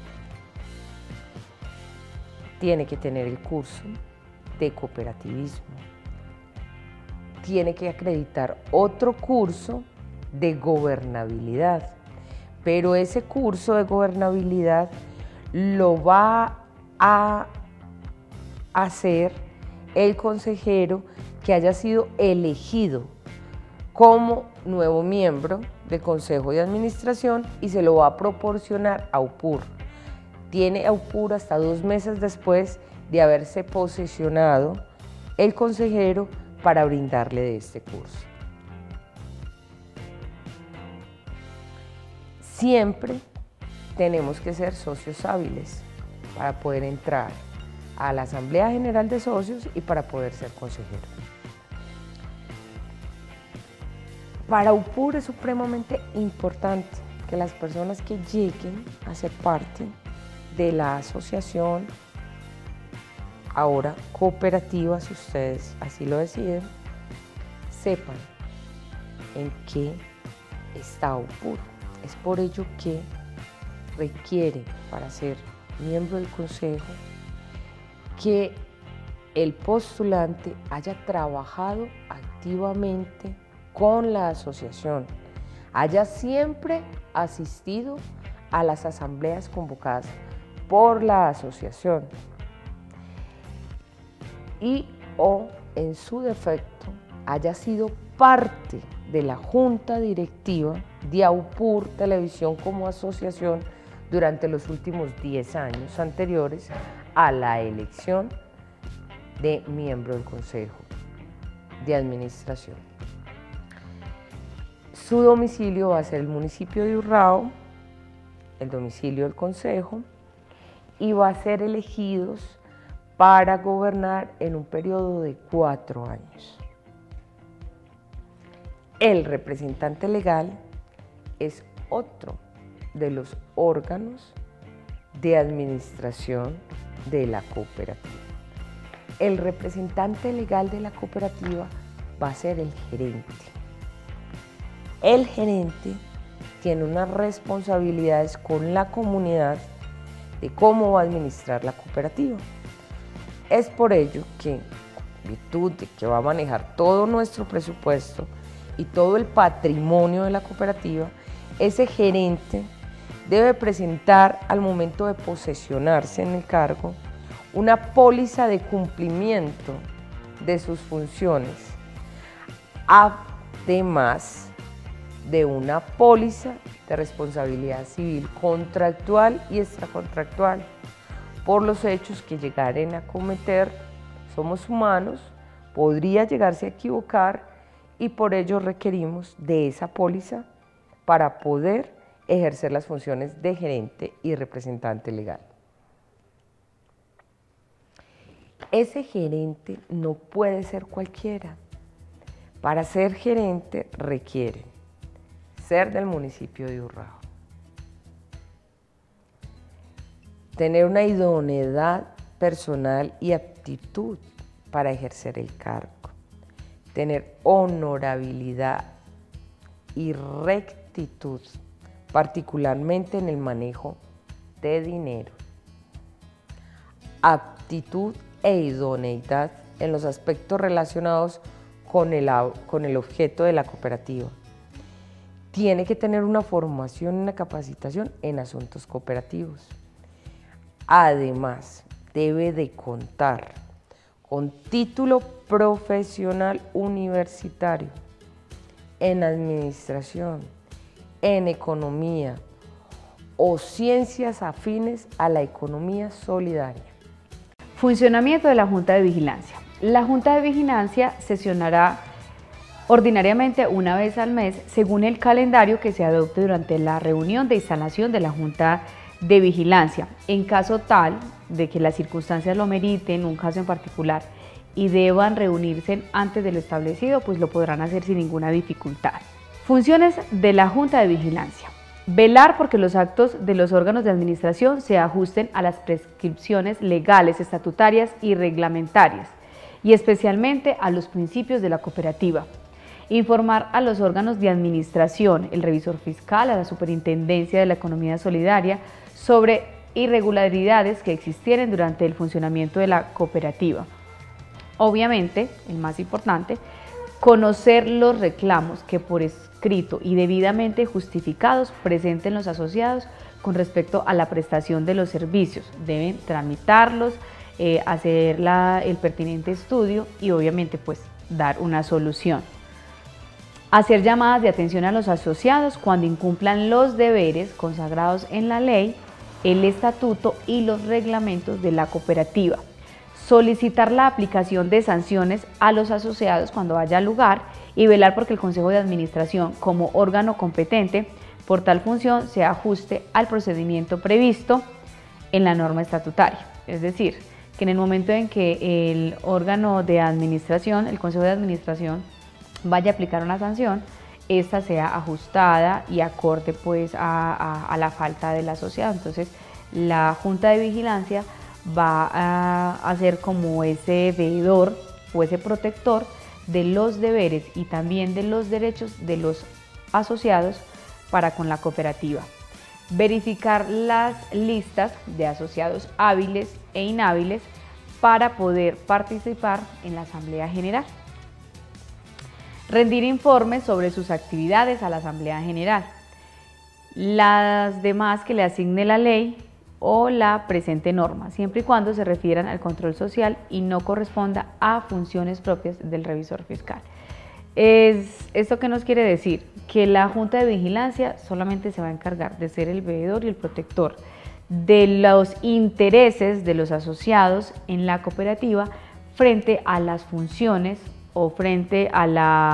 Tiene que tener el curso de cooperativismo, tiene que acreditar otro curso de gobernabilidad, pero ese curso de gobernabilidad lo va a hacer el consejero que haya sido elegido como nuevo miembro del Consejo de Administración y se lo va a proporcionar a UPUR. Tiene a UPUR hasta 2 meses después de haberse posesionado el consejero para brindarle de este curso. Siempre tenemos que ser socios hábiles para poder entrar a la Asamblea General de Socios y para poder ser consejero. Para UPUR es supremamente importante que las personas que lleguen a ser parte de la asociación, ahora cooperativa, si ustedes así lo deciden, sepan en qué está UPUR. Es por ello que requiere, para ser miembro del consejo, que el postulante haya trabajado activamente con la asociación, haya siempre asistido a las asambleas convocadas por la asociación y o en su defecto haya sido parte de la junta directiva de AUPUR Televisión como asociación durante los últimos 10 años anteriores a la elección de miembro del Consejo de Administración. Su domicilio va a ser el municipio de Urrao, el domicilio del Consejo, y va a ser elegidos para gobernar en un periodo de 4 años. El representante legal es otro de los órganos de administración de la cooperativa. El representante legal de la cooperativa va a ser el gerente. El gerente tiene unas responsabilidades con la comunidad de cómo va a administrar la cooperativa. Es por ello que, en virtud de que va a manejar todo nuestro presupuesto y todo el patrimonio de la cooperativa, ese gerente debe presentar al momento de posesionarse en el cargo una póliza de cumplimiento de sus funciones, además de una póliza de responsabilidad civil contractual y extracontractual por los hechos que llegaren a cometer. Somos humanos, podría llegarse a equivocar y por ello requerimos de esa póliza para poder ejercer las funciones de gerente y representante legal. Ese gerente no puede ser cualquiera. Para ser gerente requiere ser del municipio de Urrao, tener una idoneidad personal y aptitud para ejercer el cargo, tener honorabilidad y rectitud, particularmente en el manejo de dinero, aptitud e idoneidad en los aspectos relacionados con el objeto de la cooperativa. Tiene que tener una formación y una capacitación en asuntos cooperativos. Además, debe de contar con título profesional universitario en administración, en economía o ciencias afines a la economía solidaria. Funcionamiento de la Junta de Vigilancia. La Junta de Vigilancia sesionará ordinariamente una vez al mes según el calendario que se adopte durante la reunión de instalación de la Junta de Vigilancia. En caso tal de que las circunstancias lo meriten, un caso en particular, y deban reunirse antes de lo establecido, pues lo podrán hacer sin ninguna dificultad. Funciones de la Junta de Vigilancia. Velar porque los actos de los órganos de administración se ajusten a las prescripciones legales, estatutarias y reglamentarias, y especialmente a los principios de la cooperativa. Informar a los órganos de administración, el revisor fiscal, a la Superintendencia de la Economía Solidaria, sobre irregularidades que existieren durante el funcionamiento de la cooperativa. Obviamente, el más importante, conocer los reclamos que por escrito y debidamente justificados presenten los asociados con respecto a la prestación de los servicios. Deben tramitarlos, hacer el pertinente estudio y obviamente pues dar una solución. Hacer llamadas de atención a los asociados cuando incumplan los deberes consagrados en la ley, el estatuto y los reglamentos de la cooperativa. Solicitar la aplicación de sanciones a los asociados cuando haya lugar y velar porque el Consejo de Administración, como órgano competente, por tal función se ajuste al procedimiento previsto en la norma estatutaria. Es decir, que en el momento en que el órgano de administración, el Consejo de Administración, vaya a aplicar una sanción, esta sea ajustada y acorde pues a la falta del asociado. Entonces la Junta de Vigilancia va a ser como ese veedor o ese protector de los deberes y también de los derechos de los asociados para con la cooperativa. Verificar las listas de asociados hábiles e inhábiles para poder participar en la Asamblea General. Rendir informes sobre sus actividades a la Asamblea General. Las demás que le asigne la ley o la presente norma, siempre y cuando se refieran al control social y no corresponda a funciones propias del revisor fiscal. ¿Esto qué nos quiere decir? Que la Junta de Vigilancia solamente se va a encargar de ser el veedor y el protector de los intereses de los asociados en la cooperativa frente a las funciones o frente a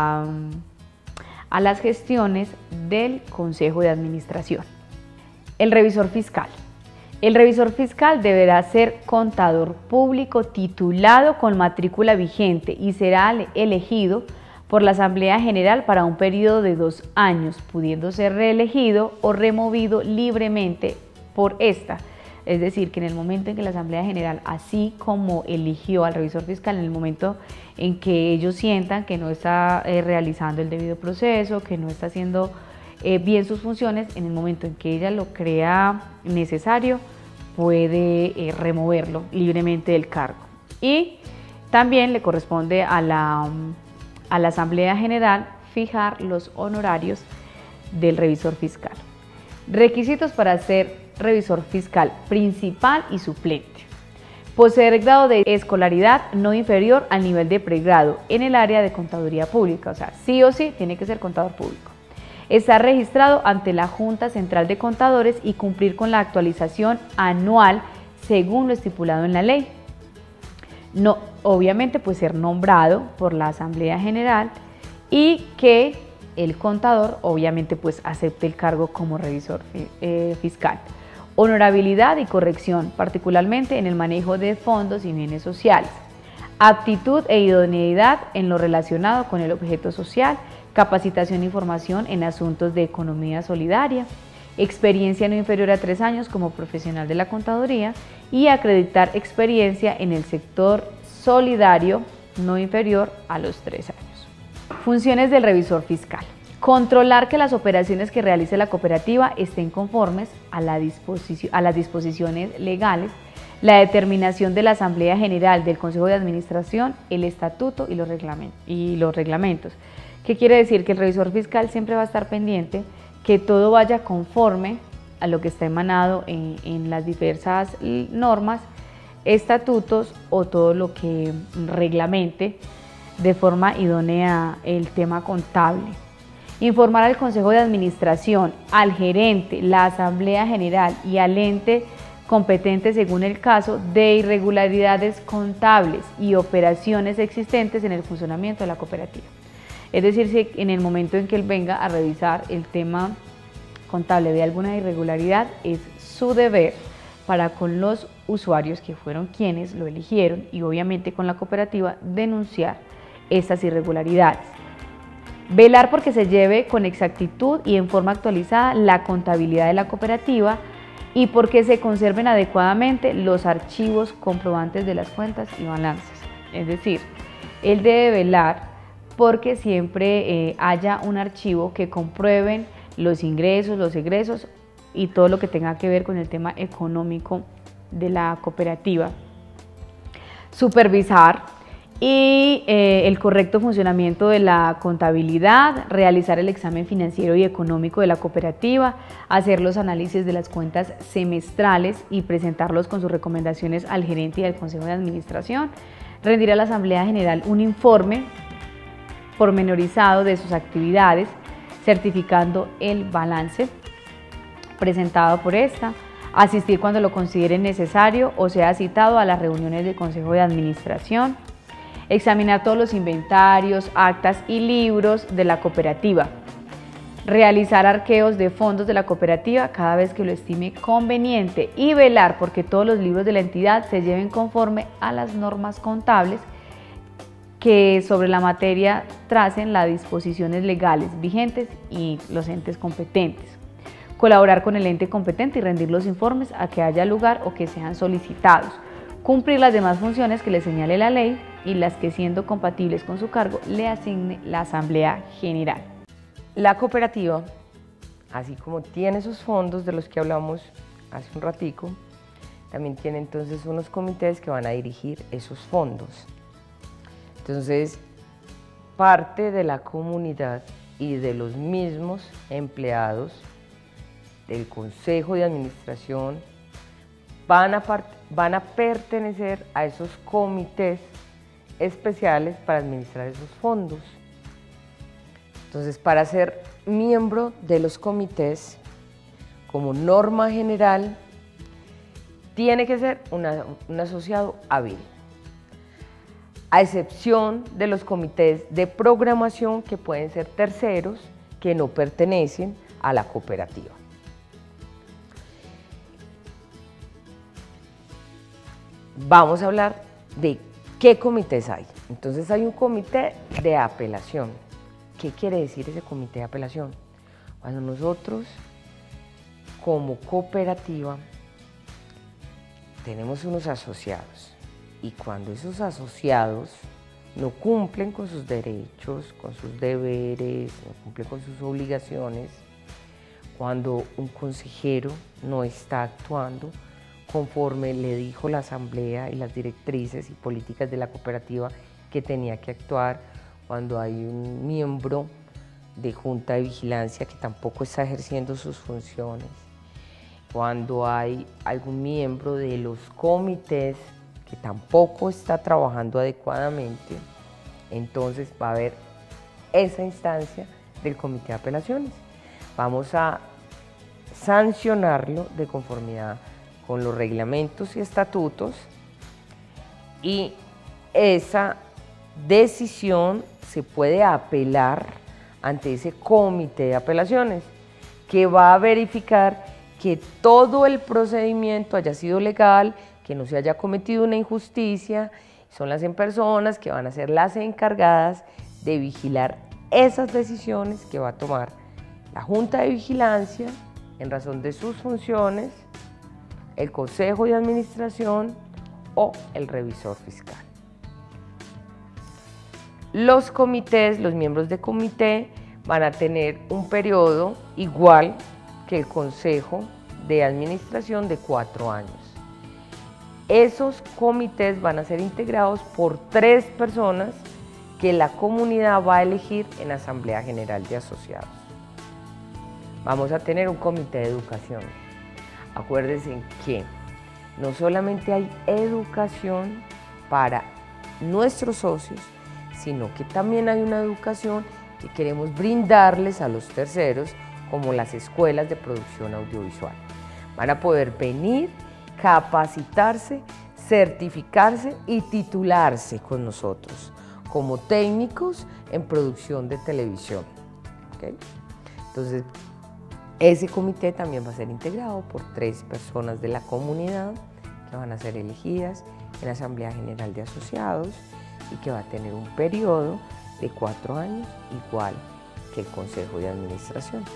las gestiones del Consejo de Administración. El revisor fiscal. El revisor fiscal deberá ser contador público titulado con matrícula vigente y será elegido por la Asamblea General para un periodo de 2 años, pudiendo ser reelegido o removido libremente por esta. Es decir, que en el momento en que la Asamblea General, así como eligió al revisor fiscal, en el momento en que ellos sientan que no está realizando el debido proceso, que no está haciendo bien sus funciones, en el momento en que ella lo crea necesario, puede removerlo libremente del cargo. Y también le corresponde a la Asamblea General fijar los honorarios del revisor fiscal. Requisitos para ser revisor fiscal principal y suplente. Poseer grado de escolaridad no inferior al nivel de pregrado en el área de contaduría pública, o sea, sí o sí tiene que ser contador público. Estar registrado ante la Junta Central de Contadores y cumplir con la actualización anual según lo estipulado en la ley. No, obviamente, pues ser nombrado por la Asamblea General y que el contador, obviamente, pues acepte el cargo como revisor fiscal. Honorabilidad y corrección, particularmente en el manejo de fondos y bienes sociales. Aptitud e idoneidad en lo relacionado con el objeto social. Capacitación e información en asuntos de economía solidaria. Experiencia no inferior a 3 años como profesional de la contaduría y acreditar experiencia en el sector solidario no inferior a los 3 años. Funciones del revisor fiscal. Controlar que las operaciones que realice la cooperativa estén conformes a las disposiciones legales, la determinación de la Asamblea General, del Consejo de Administración, el Estatuto y los reglamentos. ¿Qué quiere decir? Que el revisor fiscal siempre va a estar pendiente que todo vaya conforme a lo que está emanado en las diversas normas, estatutos o todo lo que reglamente de forma idónea el tema contable. Informar al Consejo de Administración, al gerente, la Asamblea General y al ente competente según el caso de irregularidades contables y operaciones existentes en el funcionamiento de la cooperativa. Es decir, si en el momento en que él venga a revisar el tema contable de alguna irregularidad, es su deber para con los usuarios que fueron quienes lo eligieron y obviamente con la cooperativa denunciar estas irregularidades. Velar porque se lleve con exactitud y en forma actualizada la contabilidad de la cooperativa y porque se conserven adecuadamente los archivos comprobantes de las cuentas y balances. Es decir, él debe velar porque siempre haya un archivo que comprueben los ingresos, los egresos y todo lo que tenga que ver con el tema económico de la cooperativa. Supervisar y el correcto funcionamiento de la contabilidad, realizar el examen financiero y económico de la cooperativa, hacer los análisis de las cuentas semestrales y presentarlos con sus recomendaciones al gerente y al Consejo de Administración, rendir a la Asamblea General un informe pormenorizado de sus actividades, certificando el balance presentado por esta, asistir cuando lo consideren necesario o sea citado a las reuniones del Consejo de Administración, examinar todos los inventarios, actas y libros de la cooperativa, realizar arqueos de fondos de la cooperativa cada vez que lo estime conveniente y velar porque todos los libros de la entidad se lleven conforme a las normas contables que sobre la materia tracen las disposiciones legales vigentes y los entes competentes. Colaborar con el ente competente y rendir los informes a que haya lugar o que sean solicitados. Cumplir las demás funciones que le señale la ley y las que, siendo compatibles con su cargo, le asigne la Asamblea General. La cooperativa, así como tiene esos fondos de los que hablamos hace un ratico, también tiene entonces unos comités que van a dirigir esos fondos. Entonces, parte de la comunidad y de los mismos empleados del Consejo de Administración van a pertenecer a esos comités especiales para administrar esos fondos. Entonces, para ser miembro de los comités, como norma general, tiene que ser un asociado hábil, a excepción de los comités de programación que pueden ser terceros que no pertenecen a la cooperativa. Vamos a hablar de qué comités hay. Entonces hay un comité de apelación. ¿Qué quiere decir ese comité de apelación? Cuando nosotros, como cooperativa, tenemos unos asociados y cuando esos asociados no cumplen con sus derechos, con sus deberes, no cumplen con sus obligaciones, cuando un consejero no está actuando conforme le dijo la asamblea y las directrices y políticas de la cooperativa que tenía que actuar, cuando hay un miembro de junta de vigilancia que tampoco está ejerciendo sus funciones, cuando hay algún miembro de los comités que tampoco está trabajando adecuadamente, entonces va a haber esa instancia del comité de apelaciones. Vamos a sancionarlo de conformidad con los reglamentos y estatutos, y esa decisión se puede apelar ante ese comité de apelaciones, que va a verificar que todo el procedimiento haya sido legal, que no se haya cometido una injusticia. Son las personas que van a ser las encargadas de vigilar esas decisiones que va a tomar la Junta de Vigilancia en razón de sus funciones, el Consejo de Administración o el revisor fiscal. Los comités, los miembros de comité van a tener un periodo igual que el Consejo de Administración de 4 años. Esos comités van a ser integrados por 3 personas que la comunidad va a elegir en la Asamblea General de Asociados. Vamos a tener un comité de educación. Acuérdense que no solamente hay educación para nuestros socios, sino que también hay una educación que queremos brindarles a los terceros, como las escuelas de producción audiovisual. Van a poder venir, capacitarse, certificarse y titularse con nosotros como técnicos en producción de televisión. ¿Okay? Entonces, ese comité también va a ser integrado por 3 personas de la comunidad que van a ser elegidas en la Asamblea General de Asociados y que va a tener un periodo de 4 años, igual que el Consejo de Administración.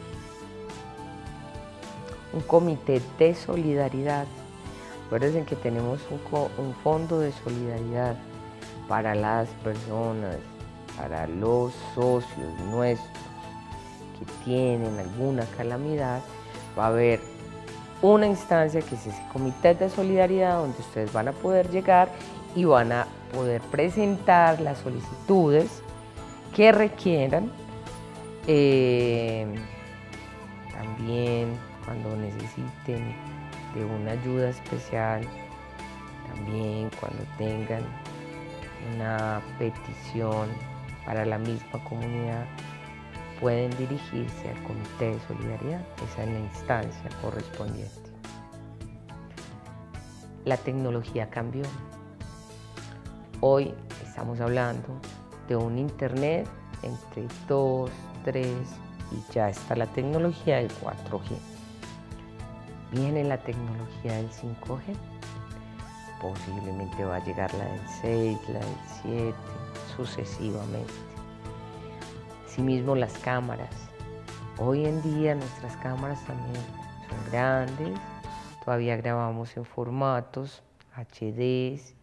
Un comité de solidaridad. Acuérdense que tenemos un fondo de solidaridad para las personas, para los socios nuestros que tienen alguna calamidad. Va a haber una instancia que es ese comité de solidaridad donde ustedes van a poder llegar y van a poder presentar las solicitudes que requieran. También cuando necesiten de una ayuda especial, también cuando tengan una petición para la misma comunidad, pueden dirigirse al Comité de Solidaridad. Esa es la instancia correspondiente. La tecnología cambió. Hoy estamos hablando de un internet entre 2, 3, y ya está la tecnología del 4G. Viene la tecnología del 5G, posiblemente va a llegar la del 6, la del 7, sucesivamente. Asimismo las cámaras. Hoy en día nuestras cámaras también son grandes, todavía grabamos en formatos HDs,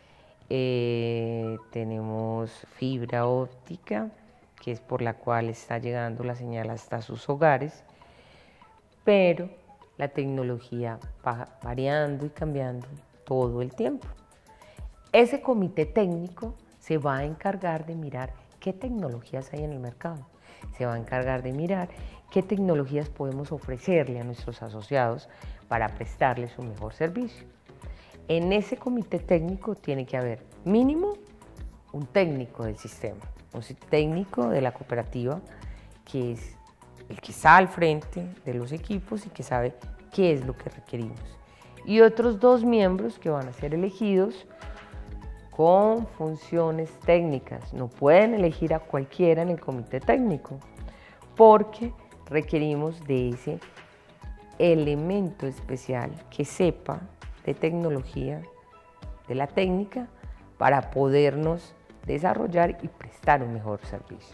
tenemos fibra óptica, que es por la cual está llegando la señal hasta sus hogares, pero la tecnología va variando y cambiando todo el tiempo. Ese comité técnico se va a encargar de mirar qué tecnologías hay en el mercado, se va a encargar de mirar qué tecnologías podemos ofrecerle a nuestros asociados para prestarles un mejor servicio. En ese comité técnico tiene que haber mínimo un técnico del sistema, un técnico de la cooperativa que es el que está al frente de los equipos y que sabe qué es lo que requerimos. Y otros 2 miembros que van a ser elegidos con funciones técnicas. No pueden elegir a cualquiera en el comité técnico porque requerimos de ese elemento especial que sepa de tecnología, de la técnica, para podernos desarrollar y prestar un mejor servicio.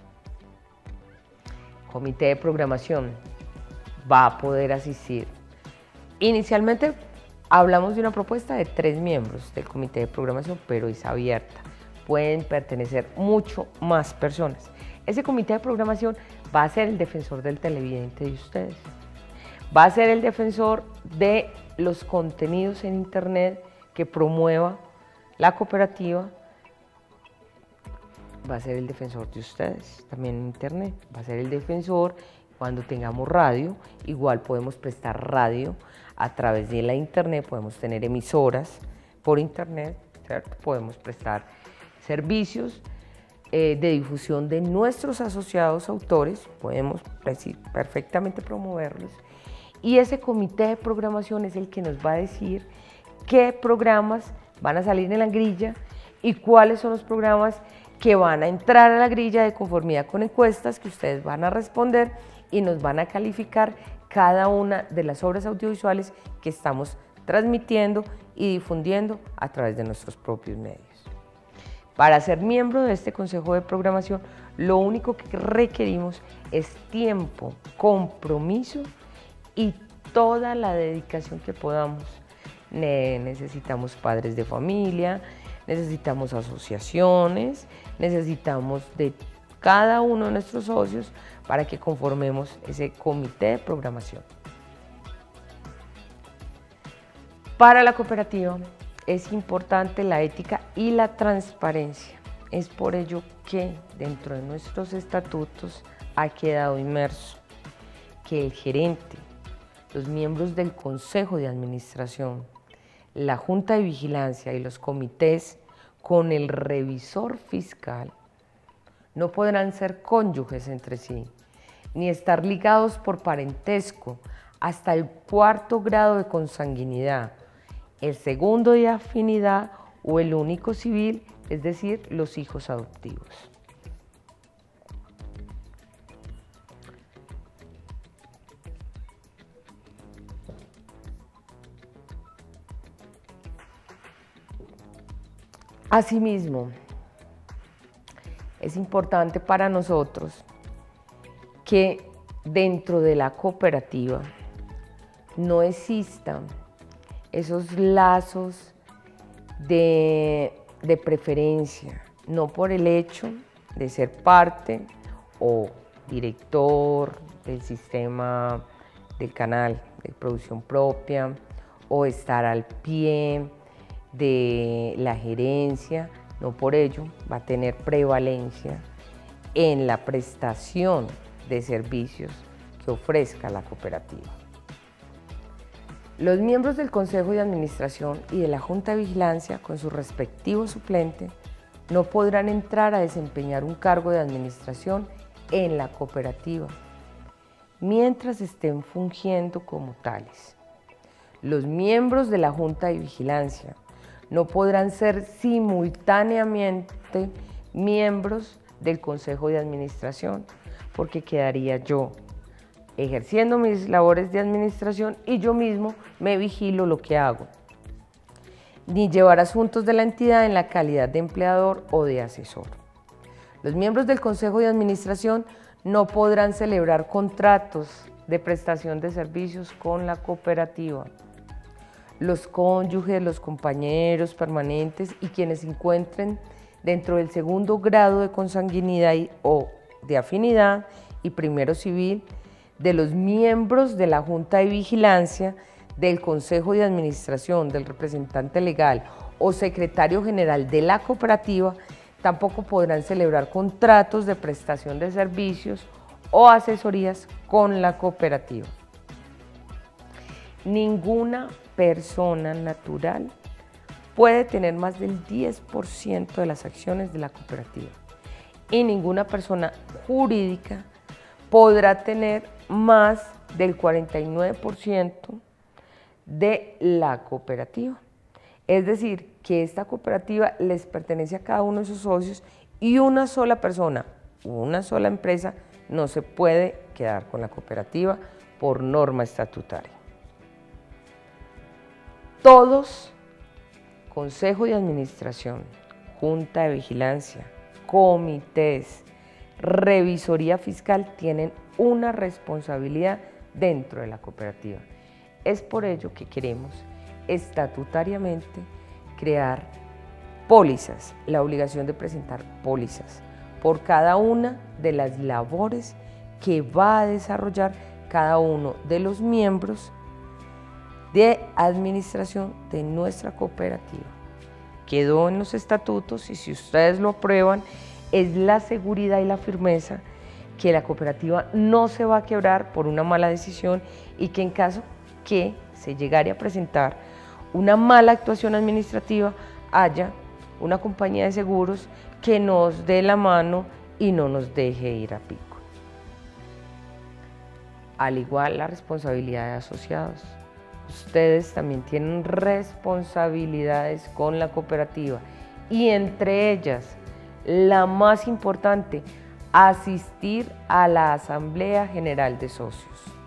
Comité de programación va a poder asistir. Inicialmente hablamos de una propuesta de 3 miembros del comité de programación, pero es abierta. Pueden pertenecer mucho más personas. Ese comité de programación va a ser el defensor del televidente de ustedes. Va a ser el defensor de los contenidos en internet que promueva la cooperativa. Va a ser el defensor de ustedes también en internet. Va a ser el defensor cuando tengamos radio. Igual podemos prestar radio a través de la internet, podemos tener emisoras por internet, ¿cierto? Podemos prestar servicios de difusión de nuestros asociados autores, podemos perfectamente promoverlos. Y ese comité de programación es el que nos va a decir qué programas van a salir en la grilla y cuáles son los programas que van a entrar a la grilla de conformidad con encuestas que ustedes van a responder y nos van a calificar cada una de las obras audiovisuales que estamos transmitiendo y difundiendo a través de nuestros propios medios. Para ser miembro de este Consejo de Programación, lo único que requerimos es tiempo, compromiso y toda la dedicación que podamos. Necesitamos padres de familia, necesitamos asociaciones, necesitamos de cada uno de nuestros socios para que conformemos ese comité de programación. Para la cooperativa es importante la ética y la transparencia. Es por ello que dentro de nuestros estatutos ha quedado inmerso que el gerente, los miembros del Consejo de Administración, la Junta de Vigilancia y los comités con el revisor fiscal no podrán ser cónyuges entre sí, ni estar ligados por parentesco hasta el 4º grado de consanguinidad, el 2º de afinidad o el único civil, es decir, los hijos adoptivos. Asimismo, es importante para nosotros que dentro de la cooperativa no existan esos lazos de preferencia, no por el hecho de ser parte o director del sistema del canal de producción propia o estar al pie de la gerencia, no por ello va a tener prevalencia en la prestación de servicios que ofrezca la cooperativa. Los miembros del Consejo de Administración y de la Junta de Vigilancia, con su respectivo suplente, no podrán entrar a desempeñar un cargo de administración en la cooperativa, mientras estén fungiendo como tales. Los miembros de la Junta de Vigilancia no podrán ser simultáneamente miembros del Consejo de Administración, porque quedaría yo ejerciendo mis labores de administración y yo mismo me vigilo lo que hago, ni llevar asuntos de la entidad en la calidad de empleador o de asesor. Los miembros del Consejo de Administración no podrán celebrar contratos de prestación de servicios con la cooperativa. Los cónyuges, los compañeros permanentes y quienes se encuentren dentro del segundo grado de consanguinidad o de afinidad y primero civil de los miembros de la Junta de Vigilancia, del Consejo de Administración, del representante legal o secretario general de la cooperativa, tampoco podrán celebrar contratos de prestación de servicios o asesorías con la cooperativa. Ninguna persona natural puede tener más del 10% de las acciones de la cooperativa y ninguna persona jurídica podrá tener más del 49% de la cooperativa. Es decir, que esta cooperativa les pertenece a cada uno de sus socios y una sola persona, una sola empresa no se puede quedar con la cooperativa por norma estatutaria. Todos, Consejo de Administración, Junta de Vigilancia, comités, revisoría fiscal, tienen una responsabilidad dentro de la cooperativa. Es por ello que queremos estatutariamente crear pólizas, la obligación de presentar pólizas por cada una de las labores que va a desarrollar cada uno de los miembros de administración de nuestra cooperativa. Quedó en los estatutos y si ustedes lo aprueban, es la seguridad y la firmeza que la cooperativa no se va a quebrar por una mala decisión y que en caso que se llegara a presentar una mala actuación administrativa, haya una compañía de seguros que nos dé la mano y no nos deje ir a pico. Al igual la responsabilidad de asociados. Ustedes también tienen responsabilidades con la cooperativa y entre ellas, la más importante, asistir a la Asamblea General de Socios.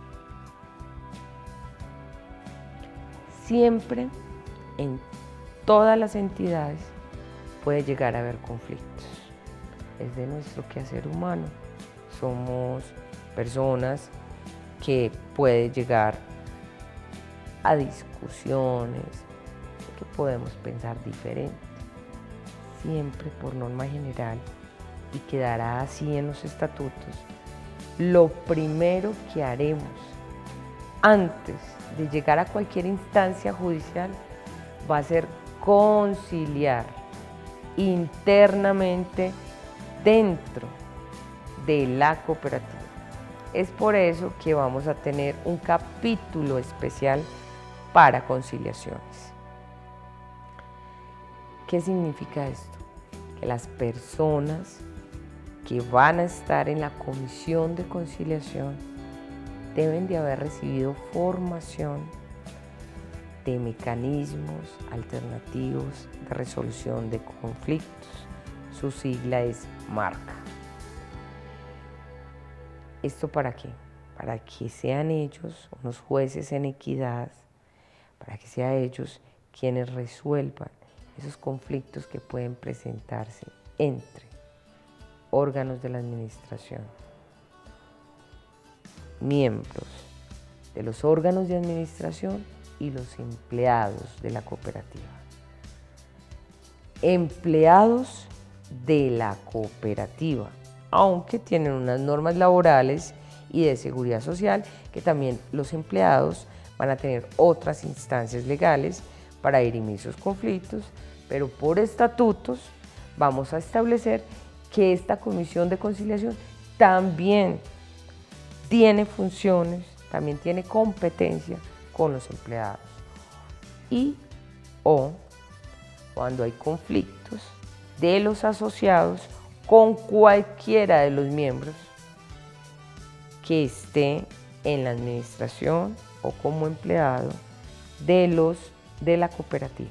Siempre, en todas las entidades, puede llegar a haber conflictos. Es de nuestro quehacer humano. Somos personas que puede llegar a discusiones, que podemos pensar diferente. Siempre por norma general, y quedará así en los estatutos, lo primero que haremos antes de llegar a cualquier instancia judicial va a ser conciliar internamente dentro de la cooperativa. Es por eso que vamos a tener un capítulo especial para conciliaciones. ¿Qué significa esto? Que las personas que van a estar en la comisión de conciliación deben de haber recibido formación de mecanismos alternativos de resolución de conflictos. Su sigla es MARCA. ¿Esto para qué? Para que sean ellos unos jueces en equidad, para que sean ellos quienes resuelvan esos conflictos que pueden presentarse entre órganos de la administración, miembros de los órganos de administración y los empleados de la cooperativa. Empleados de la cooperativa, aunque tienen unas normas laborales y de seguridad social que también los empleados van a tener otras instancias legales para dirimir sus conflictos, pero por estatutos vamos a establecer que esta comisión de conciliación también tiene funciones, también tiene competencia con los empleados. Y o cuando hay conflictos de los asociados con cualquiera de los miembros que esté en la administración o como empleado de la cooperativa.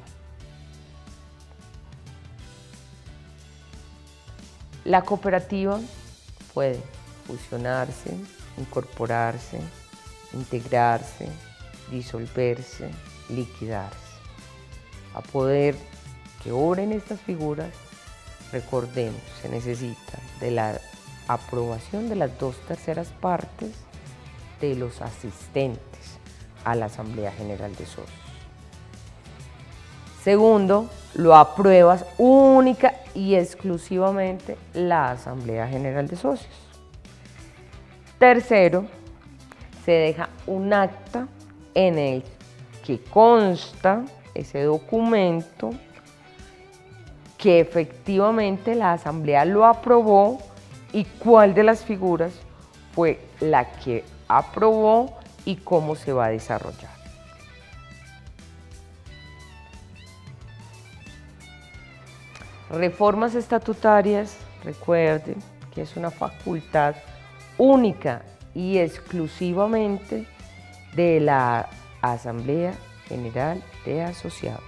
La cooperativa puede fusionarse, incorporarse, integrarse, disolverse, liquidarse. A poder que obren estas figuras, recordemos, se necesita de la aprobación de las 2/3 partes de los asistentes a la Asamblea General de Socios. Segundo, lo apruebas única y exclusivamente la Asamblea General de Socios. Tercero, se deja un acta en el que consta ese documento que efectivamente la Asamblea lo aprobó y cuál de las figuras fue la que aprobó y cómo se va a desarrollar. Reformas estatutarias, recuerden que es una facultad única y exclusivamente de la Asamblea General de Asociados.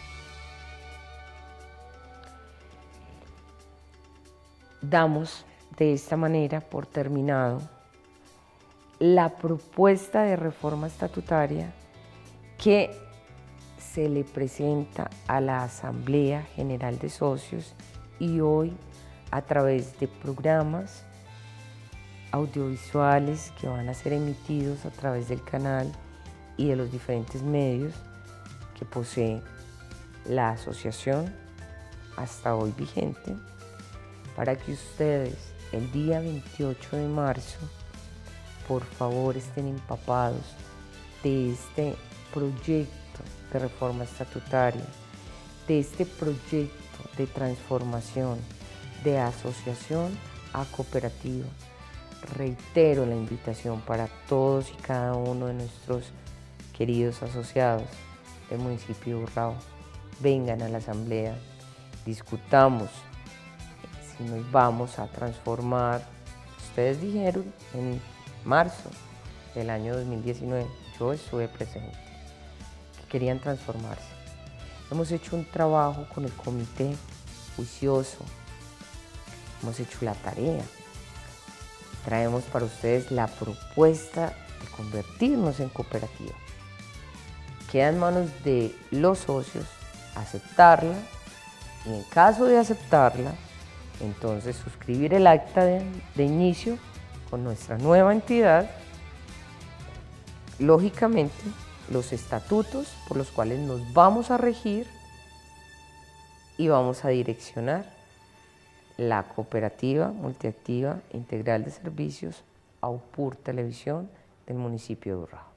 Damos de esta manera por terminado la propuesta de reforma estatutaria que se le presenta a la Asamblea General de Socios y hoy a través de programas audiovisuales que van a ser emitidos a través del canal y de los diferentes medios que posee la asociación hasta hoy vigente, para que ustedes el día 28 de marzo por favor estén empapados de este proyecto de reforma estatutaria, de este proyecto de transformación de asociación a cooperativa. Reitero la invitación para todos y cada uno de nuestros queridos asociados del municipio de Urrao. Vengan a la asamblea, discutamos si nos vamos a transformar. Ustedes dijeron en marzo del año 2019, yo estuve presente, que querían transformarse. Hemos hecho un trabajo con el comité juicioso, hemos hecho la tarea. Traemos para ustedes la propuesta de convertirnos en cooperativa. Queda en manos de los socios aceptarla y en caso de aceptarla, entonces suscribir el acta de inicio con nuestra nueva entidad, lógicamente los estatutos por los cuales nos vamos a regir y vamos a direccionar la cooperativa multiactiva integral de servicios AUPUR Televisión del municipio de Urrao.